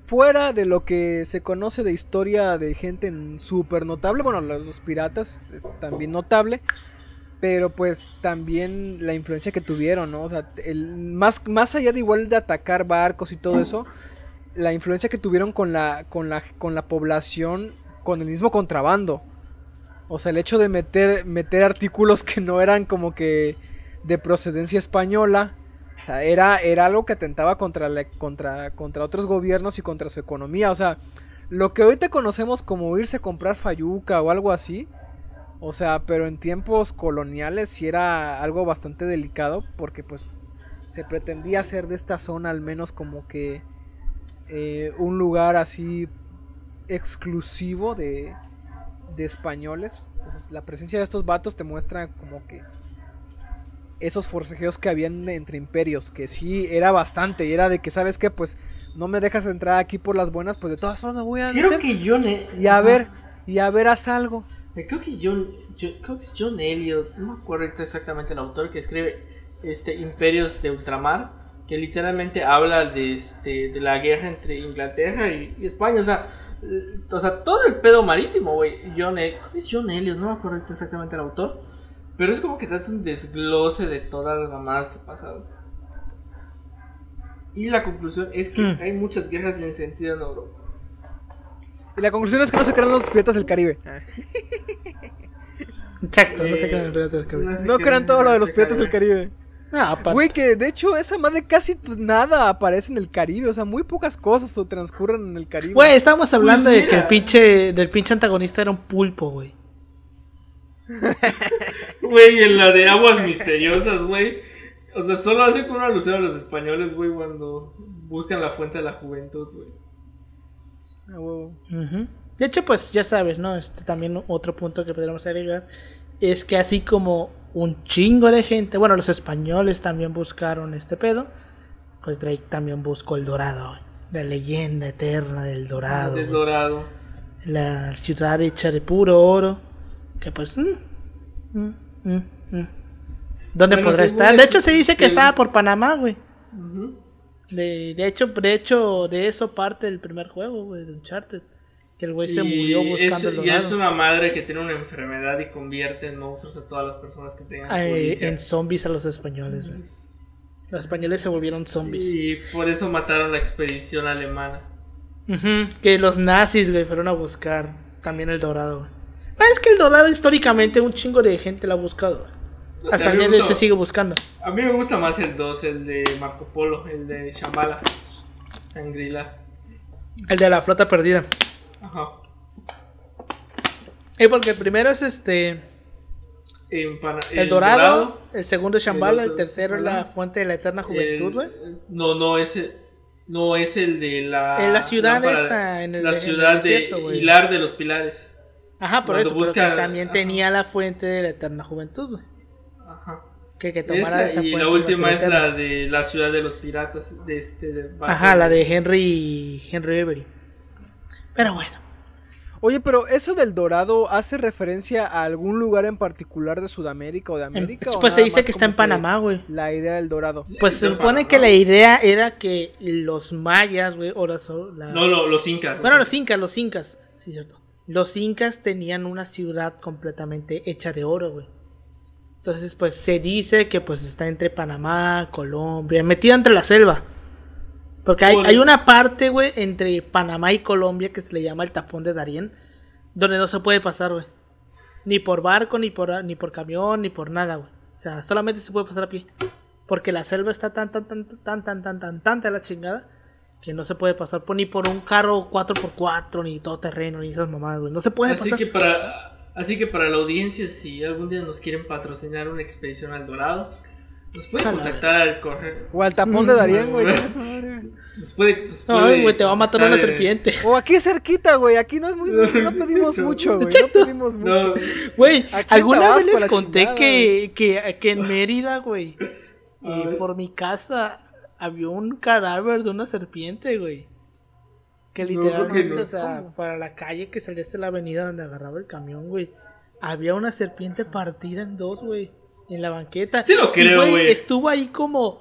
fuera de lo que se conoce de historia de gente súper notable, bueno, los, los piratas es también notable, pero pues también la influencia que tuvieron, ¿no? O sea, el, más, más allá de igual de atacar barcos y todo eso, la influencia que tuvieron con la, con la, con la población, con el mismo contrabando. O sea, el hecho de meter, meter artículos que no eran como que de procedencia española. O sea, era, era algo que atentaba contra, la, contra, contra otros gobiernos y contra su economía. O sea, lo que ahorita conocemos como irse a comprar fayuca o algo así. O sea, pero en tiempos coloniales sí era algo bastante delicado. Porque pues se pretendía hacer de esta zona al menos como que eh, un lugar así exclusivo de, de españoles. Entonces la presencia de estos vatos te muestra como que esos forcejeos que habían entre imperios, que sí era bastante, y era de que, ¿sabes qué? Pues no me dejas entrar aquí por las buenas, pues de todas formas me voy a Creo meter, que John... E- y a Ajá. ver, y a ver, haz algo. Creo que John, John- creo que es John Eliot, no me acuerdo exactamente el autor que escribe este Imperios de Ultramar, que literalmente habla de este de la guerra entre Inglaterra y, y España, o sea, eh, o sea, todo el pedo marítimo, güey. John E- creo que es John Eliot, no me acuerdo exactamente el autor, pero es como que te hace un desglose de todas las mamadas que pasaron. Y la conclusión es que Hmm. hay muchas guerras sin sentido en Europa. Y la conclusión es que no se crean los piratas del Caribe. Exacto, no sé Eh, qué me del Caribe. sé No qué crean es todo lo de el los piratas del Caribe. Ah, aparte. Güey, que de hecho esa madre casi t- nada aparece en el Caribe. O sea, muy pocas cosas o transcurren en el Caribe. Güey, estábamos hablando Pues de que el mira. pinche, del pinche antagonista era un pulpo, güey. Güey, en la de Aguas Misteriosas, güey. O sea, solo hace con una alusión a los españoles, güey, cuando buscan la fuente de la juventud, güey. Ah, huevo. Ujú. De hecho, pues ya sabes, ¿no? Este también otro punto que podríamos agregar es que así como un chingo de gente, bueno, los españoles también buscaron este pedo, pues Drake también buscó el dorado, güey. La leyenda eterna del dorado, Del güey. dorado. La ciudad hecha de puro oro, que pues... mm, mm, mm, mm. ¿Dónde Bueno, podrá según estar? De eso, hecho se dice que según- estaba por Panamá, güey. Ujú. De, de hecho, de hecho, de eso parte el primer juego, güey, de Uncharted. Que el güey se murió Y buscando es, el y dorado. es una madre que tiene una enfermedad y convierte en monstruos a todas las personas que tengan Ay, codicia. en zombies a los españoles, güey. Los españoles se volvieron zombies. Y por eso mataron la expedición alemana. Ujú, que los nazis, güey, fueron a buscar también el dorado, güey. Ah, es que el dorado históricamente un chingo de gente lo ha buscado, güey. O sea, Hasta a el mí día me de hoy se gusta- sigue buscando. A mí me gusta más el dos, el de Marco Polo, el de Shambhala. Sangrila. El de la flota perdida. Ajá. Eh, porque el primero es este... En Pana- El, dorado, el segundo es Shambhala, el, otro es tercero es la Shambhala. fuente de la eterna juventud, güey. El- No, no, ese. No, es el de la. En la ciudad lámpara- esta, en el- La en el ciudad desierto, de güey. Hilar de los Pilares. Ajá, por Cuando eso, busca- pero que también ajá. tenía la fuente de la eterna juventud, güey. Ajá. Que, que tomara Esa, esa y fuente la última de es eterna. la de la ciudad de los piratas. De este. De Ajá, la de Henry Henry Avery. Pero bueno. Oye, pero eso del dorado hace referencia a algún lugar en particular de Sudamérica o de En- América. ¿O pues se nada dice más que está como en Panamá, güey. La idea del dorado. Pues Sí, se está en supone Panamá. que la idea era que los mayas, güey, o las- o la- No, no, los incas. Bueno, los incas, los incas, sí, cierto. Los incas tenían una ciudad completamente hecha de oro, güey. Entonces, pues se dice que pues está entre Panamá, Colombia, metida entre la selva. Porque hay, Por- hay una parte, güey, entre Panamá y Colombia que se le llama el tapón de Darién, donde no se puede pasar, güey. Ni por barco, ni por, ni por camión, ni por nada, güey. O sea, solamente se puede pasar a pie. Porque la selva está tan, tan, tan, tan, tan, tan, tan, tan de la chingada que no se puede pasar por, ni por un carro cuatro por cuatro, ni todo terreno, ni esas mamadas, güey. No se puede Así pasar. que para. Así que para la audiencia, si algún día nos quieren patrocinar una expedición al Dorado, nos puede Ojalá. contactar al correo. O al tapón de Darien, güey. Mm. chinga su madre. Nos puede, nos Ay, puede güey, te va a matar una contactar, eh, serpiente. O aquí cerquita, güey. Aquí no es muy. No, no pedimos mucho, güey. No pedimos mucho. No. Güey, Aquí en alguna vez Tabasco, les la conté chingada, que, que, que en Mérida, güey, A eh, ver. por mi casa había un cadáver de una serpiente, güey. Que No, literalmente, creo que no. o sea, ¿Cómo? para la calle que saliste de la avenida donde agarraba el camión, güey, había una serpiente partida en dos, güey, en la banqueta. Sí lo Y, creo, güey. Estuvo ahí como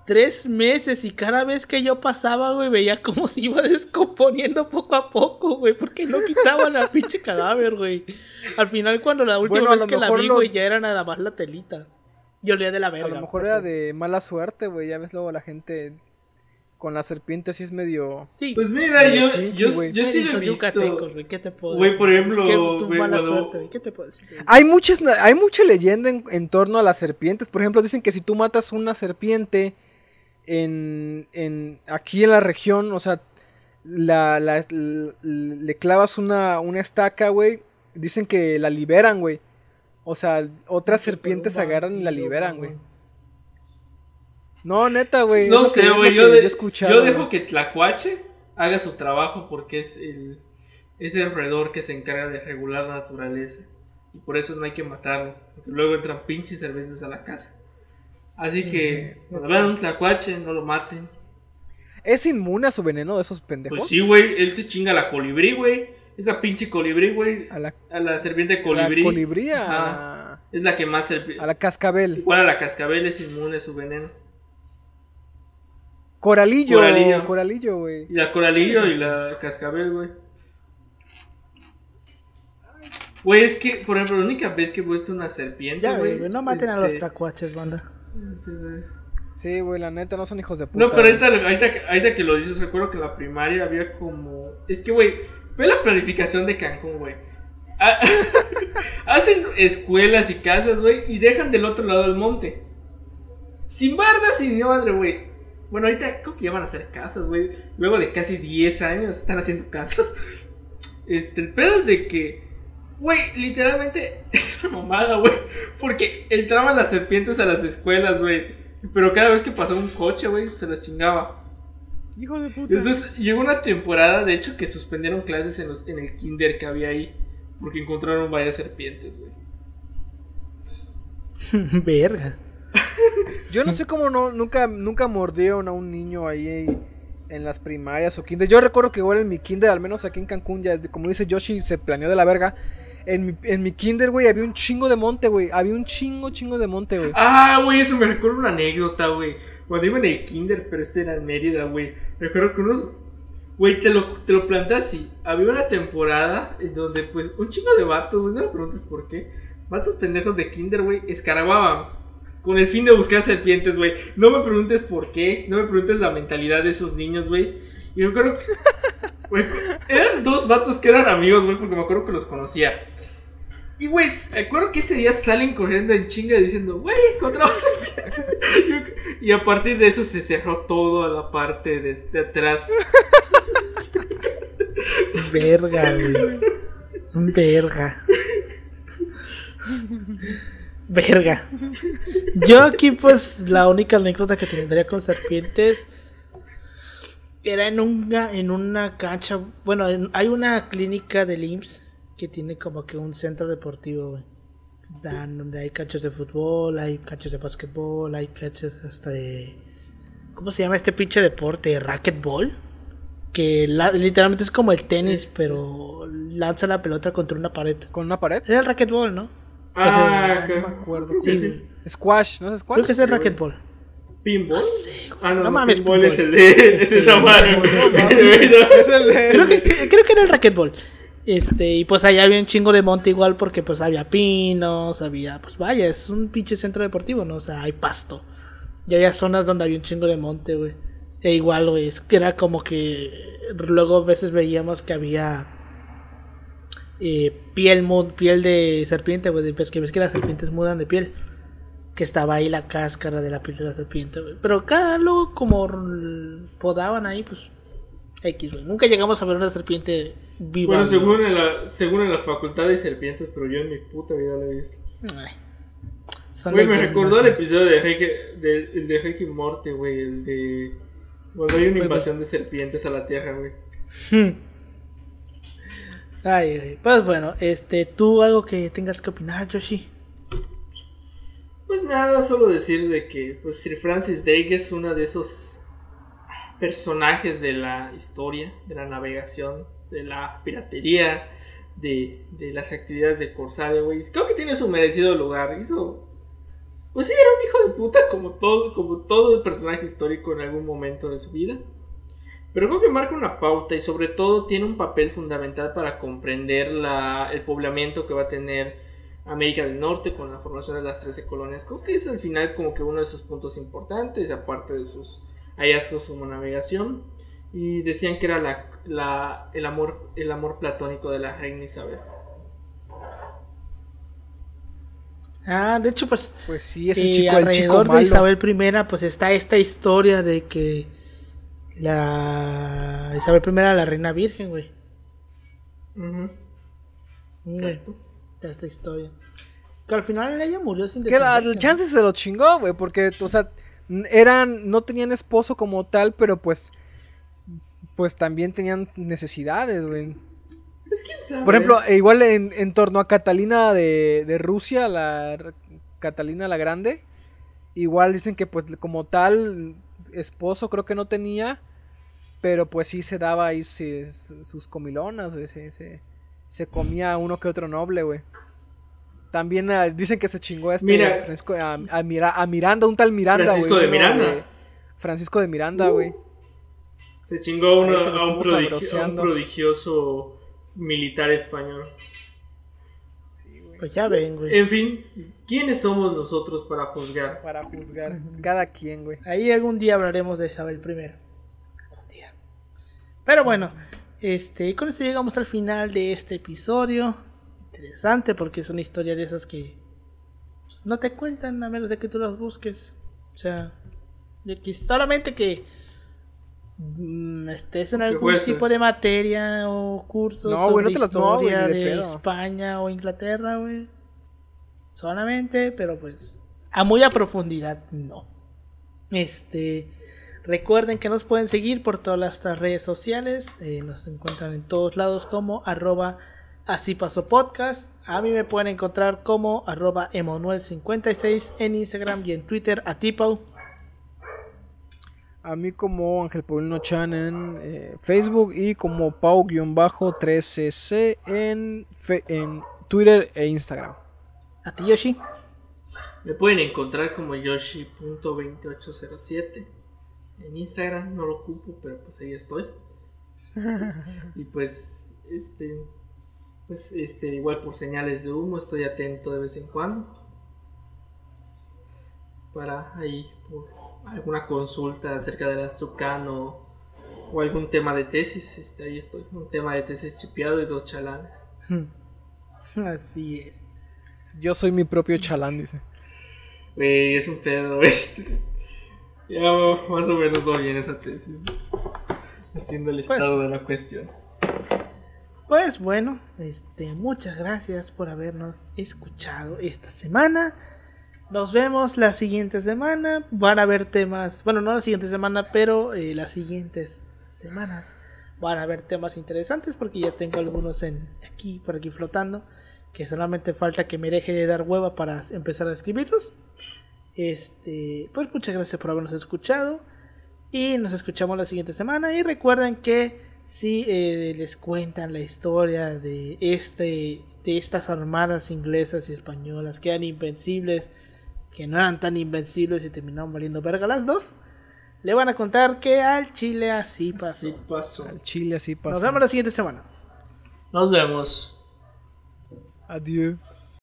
Tres meses y cada vez que yo pasaba, güey, veía como se iba descomponiendo poco a poco, güey, porque no quitaban la pinche cadáver, güey. Al final, cuando la última Bueno, a vez lo que la mejor vi, lo- güey, ya era nada más la telita. Y olía de la verga. A lo mejor era de mala suerte, güey. Ya ves luego la gente con la serpiente así es medio... Sí. Pues mira, yo, Sí, yo, güey. yo sí lo he Son visto. yucatecos, güey, ¿qué te puedo Güey, decir? por ejemplo, ¿Qué, tu güey, mala cuando- suerte, güey? ¿Qué te puedo decir? Hay muchas, hay mucha leyenda en, en torno a las serpientes. Por ejemplo, dicen que si tú matas una serpiente en, en aquí en la región, o sea, la, la- l- le clavas una, una estaca, güey, dicen que la liberan, güey. O sea, otras Sí, serpientes pero un agarran y la vampiro, liberan, güey. güey. No, neta, güey. No es lo que- sé, es lo güey, que yo, de- he escuchado, yo güey. dejo que Tlacuache haga su trabajo porque es el, es el roedor que se encarga de regular la naturaleza. Y por eso no hay que matarlo, porque luego entran pinches serpientes a la casa. Así que, cuando vean un Tlacuache, no lo maten. ¿Es inmune a su veneno de esos pendejos? Pues sí, güey, él se chinga a la colibrí, güey. Esa pinche colibrí, güey. A la, A la serpiente a colibrí. la colibrí, a, Ajá. Es la que más serpi- a la cascabel. Igual a la cascabel es inmune a su veneno. Coralillo, Coralillo. coralillo, güey. Y la coralillo y la cascabel, güey. Güey, es que, por ejemplo, la única vez que he visto una serpiente, Ya, güey. güey, no maten a los este, tlacuaches, banda. sí, güey. Sí, güey, la neta, no son hijos de puta. No, pero güey. ahorita, ahorita, que- ahorita que lo dices, recuerdo que en la primaria había como... Es que, güey, ve la planificación de Cancún, güey. Ha- Hacen escuelas y casas, güey, y dejan del otro lado del monte. Sin barda, sin madre, güey. Bueno, ahorita creo que ya van a hacer casas, güey. Luego de casi diez años están haciendo casas. Este, el pedo es de que, güey, literalmente es una mamada, güey. Porque entraban las serpientes a las escuelas, güey. Pero cada vez que pasaba un coche, güey, se las chingaba. Hijo de puta. Entonces llegó una temporada, de hecho, que suspendieron clases en, los, en el kinder que había ahí. Porque encontraron varias serpientes, güey. Verga. Yo no sé cómo no, nunca, nunca mordieron a un niño ahí en las primarias o kinder. Yo recuerdo que igual en mi kinder, al menos aquí en Cancún, ya como dice Yoshi, se planeó de la verga. En mi, en mi kinder, güey, había un chingo de monte, güey. Había un chingo, chingo de monte, güey. Ah, güey, eso me recuerda una anécdota, güey. Cuando iba en el kinder, pero este era en Mérida, güey. Recuerdo que unos... Güey, te lo, te lo planteé así. Había una temporada en donde, pues, un chingo de vatos, güey, no me preguntes por qué. Vatos pendejos de kinder, güey, escarbaban. Con el fin de buscar serpientes, güey. No me preguntes por qué. No me preguntes la mentalidad de esos niños, güey. Y yo creo que... Güey, eran dos vatos que eran amigos, güey, porque me acuerdo que los conocía. Y, güey, me acuerdo que ese día salen corriendo en chinga diciendo, güey, encontramos serpientes. Y a partir de eso se cerró todo a la parte de, de atrás. Verga, güey. Verga. Verga. Yo aquí, pues, la única anécdota que tendría con serpientes era en una, en una cancha. Bueno, en- hay una clínica del I M S S que tiene como que un centro deportivo, güey. Dan, donde hay canchas de fútbol, hay canchas de básquetbol, hay canchas hasta de... ¿Cómo se llama este pinche deporte? ¿Racquetball? Que la- literalmente es como el tenis, Este. pero lanza la pelota contra una pared. ¿Con una pared? Es el racquetball, ¿no? Ah, no que- me acuerdo. creo que Sí, sí. Squash, ¿no es squash? Creo que es el Sí, güey. racquetball. ¿Pinball? Sí, güey. Ah, no, No no, mames, pinball pinball. es el de... Es esa madre. Es el de... Creo que, creo que era el racquetball. Este, y pues allá había un chingo de monte igual porque pues había pinos, había, pues vaya, es un pinche centro deportivo, ¿no? O sea, hay pasto. Y había zonas donde había un chingo de monte, güey. E igual, güey, es que era como que luego a veces veíamos que había eh, piel mu- piel de serpiente, güey, pues que ves que las serpientes mudan de piel. Que estaba ahí la cáscara de la piel de la serpiente, güey. Pero cada luego como r- podaban ahí, pues X, güey. Nunca llegamos a ver una serpiente viva. Bueno, güey. según en, la, según en la facultad de serpientes, pero yo en mi puta vida lo he visto. Ay. Son Güey, me leyendas, recordó el güey. episodio de Rick, de, el de Rick y Morty, güey, el de... Cuando hay una Güey, invasión de serpientes a la Tierra, güey. Hmm. Ay, güey. Pues bueno, este, ¿tú algo que tengas que opinar, Yoshi? Pues nada, solo decir de que pues Sir Francis Drake es uno de esos personajes de la historia, de la navegación, de la piratería, de, de las actividades de corsario, güey. Creo que tiene su merecido lugar. Hizo... Pues sí, era un hijo de puta como todo, como todo el personaje histórico en algún momento de su vida. Pero creo que marca una pauta y sobre todo tiene un papel fundamental para comprender la, el poblamiento que va a tener América del Norte con la formación de las trece colonias. Creo que es al final como que uno de sus puntos importantes, aparte de sus hallazgos como navegación. Y decían que era la, la, el, amor, el amor platónico de la reina Isabel. Ah, de hecho, pues, Pues sí, es el eh, chico, el chico alrededor malo. de Isabel I, pues está esta historia de que la Isabel I era la reina virgen, güey. Uh-huh. Exacto. Está esta historia. Que al final ella murió sin Que la, descendencia, el ¿no? chance se lo chingó, güey, porque, o sea, eran, no tenían esposo como tal, pero pues, pues también tenían necesidades, güey. Pues quién sabe. Por ejemplo, eh, igual en, en torno a Catalina de, de Rusia, la R- Catalina la Grande, igual dicen que pues como tal esposo creo que no tenía, pero pues sí se daba ahí sí, sus comilonas, güey, se, se, se comía uno que otro noble, güey. También uh, dicen que se chingó a este Mira, Francisco, a, a, Mira, a Miranda, un tal Miranda, Francisco güey, de uno Miranda. de- Francisco de Miranda, güey. Uh, se chingó uno, Ahí se lo a, un estuvo prodigio- a un sabroseando. prodigioso militar español. Pues ya ven, güey. En fin, ¿quiénes somos nosotros para juzgar? Para juzgar cada quien, güey. Ahí algún día hablaremos de Isabel I. Algún día. Pero bueno, este, con esto llegamos al final de este episodio. Interesante porque es una historia de esas que pues, no te cuentan a menos de que tú las busques. O sea, de que solamente que mm, estés en Que algún jueces. tipo de materia o cursos No, güey, sobre no te las- no, güey, historia ni de de pedo. España o Inglaterra, güey. Solamente, pero pues a muy a profundidad no. Este, recuerden que nos pueden seguir por todas nuestras redes sociales. Eh, nos encuentran en todos lados como arroba así pasó podcast. A mí me pueden encontrar como arroba emanuel cincuenta y seis en Instagram y en Twitter a Tipau. A mí como Ángel Paulino Chan en eh, Facebook y como Pau-trece C en, fe- en Twitter e Instagram. A ti, Yoshi. Me pueden encontrar como yoshi punto veintiocho cero siete en Instagram, no lo ocupo, pero pues ahí estoy. Y pues, este, pues, este, igual por señales de humo, estoy atento de vez en cuando. Para ahí, por alguna consulta acerca de la Aztucan o, o algún tema de tesis, este, ahí estoy. Un tema de tesis chipeado y dos chalanes. Así es. Yo soy mi propio chalán, dice. Güey, es un pedo, güey. Ya más o menos va bien esa tesis. Haciendo el estado de la cuestión. Pues bueno, este, muchas gracias por habernos escuchado esta semana. Nos vemos la siguiente semana. Van a haber temas, bueno, no la siguiente semana, pero eh, las siguientes semanas van a haber temas interesantes porque ya tengo algunos en aquí, por aquí flotando, que solamente falta que me deje de dar hueva para empezar a escribirlos. Este, pues muchas gracias por habernos escuchado y nos escuchamos la siguiente semana. Y recuerden que si eh, les cuentan la historia de este, de estas armadas inglesas y españolas que eran invencibles, que no eran tan invencibles y terminaron valiendo verga las dos, le van a contar que al Chile así pasó. Así pasó. Al Chile así pasa. Nos vemos la siguiente semana. Nos vemos. Adiós.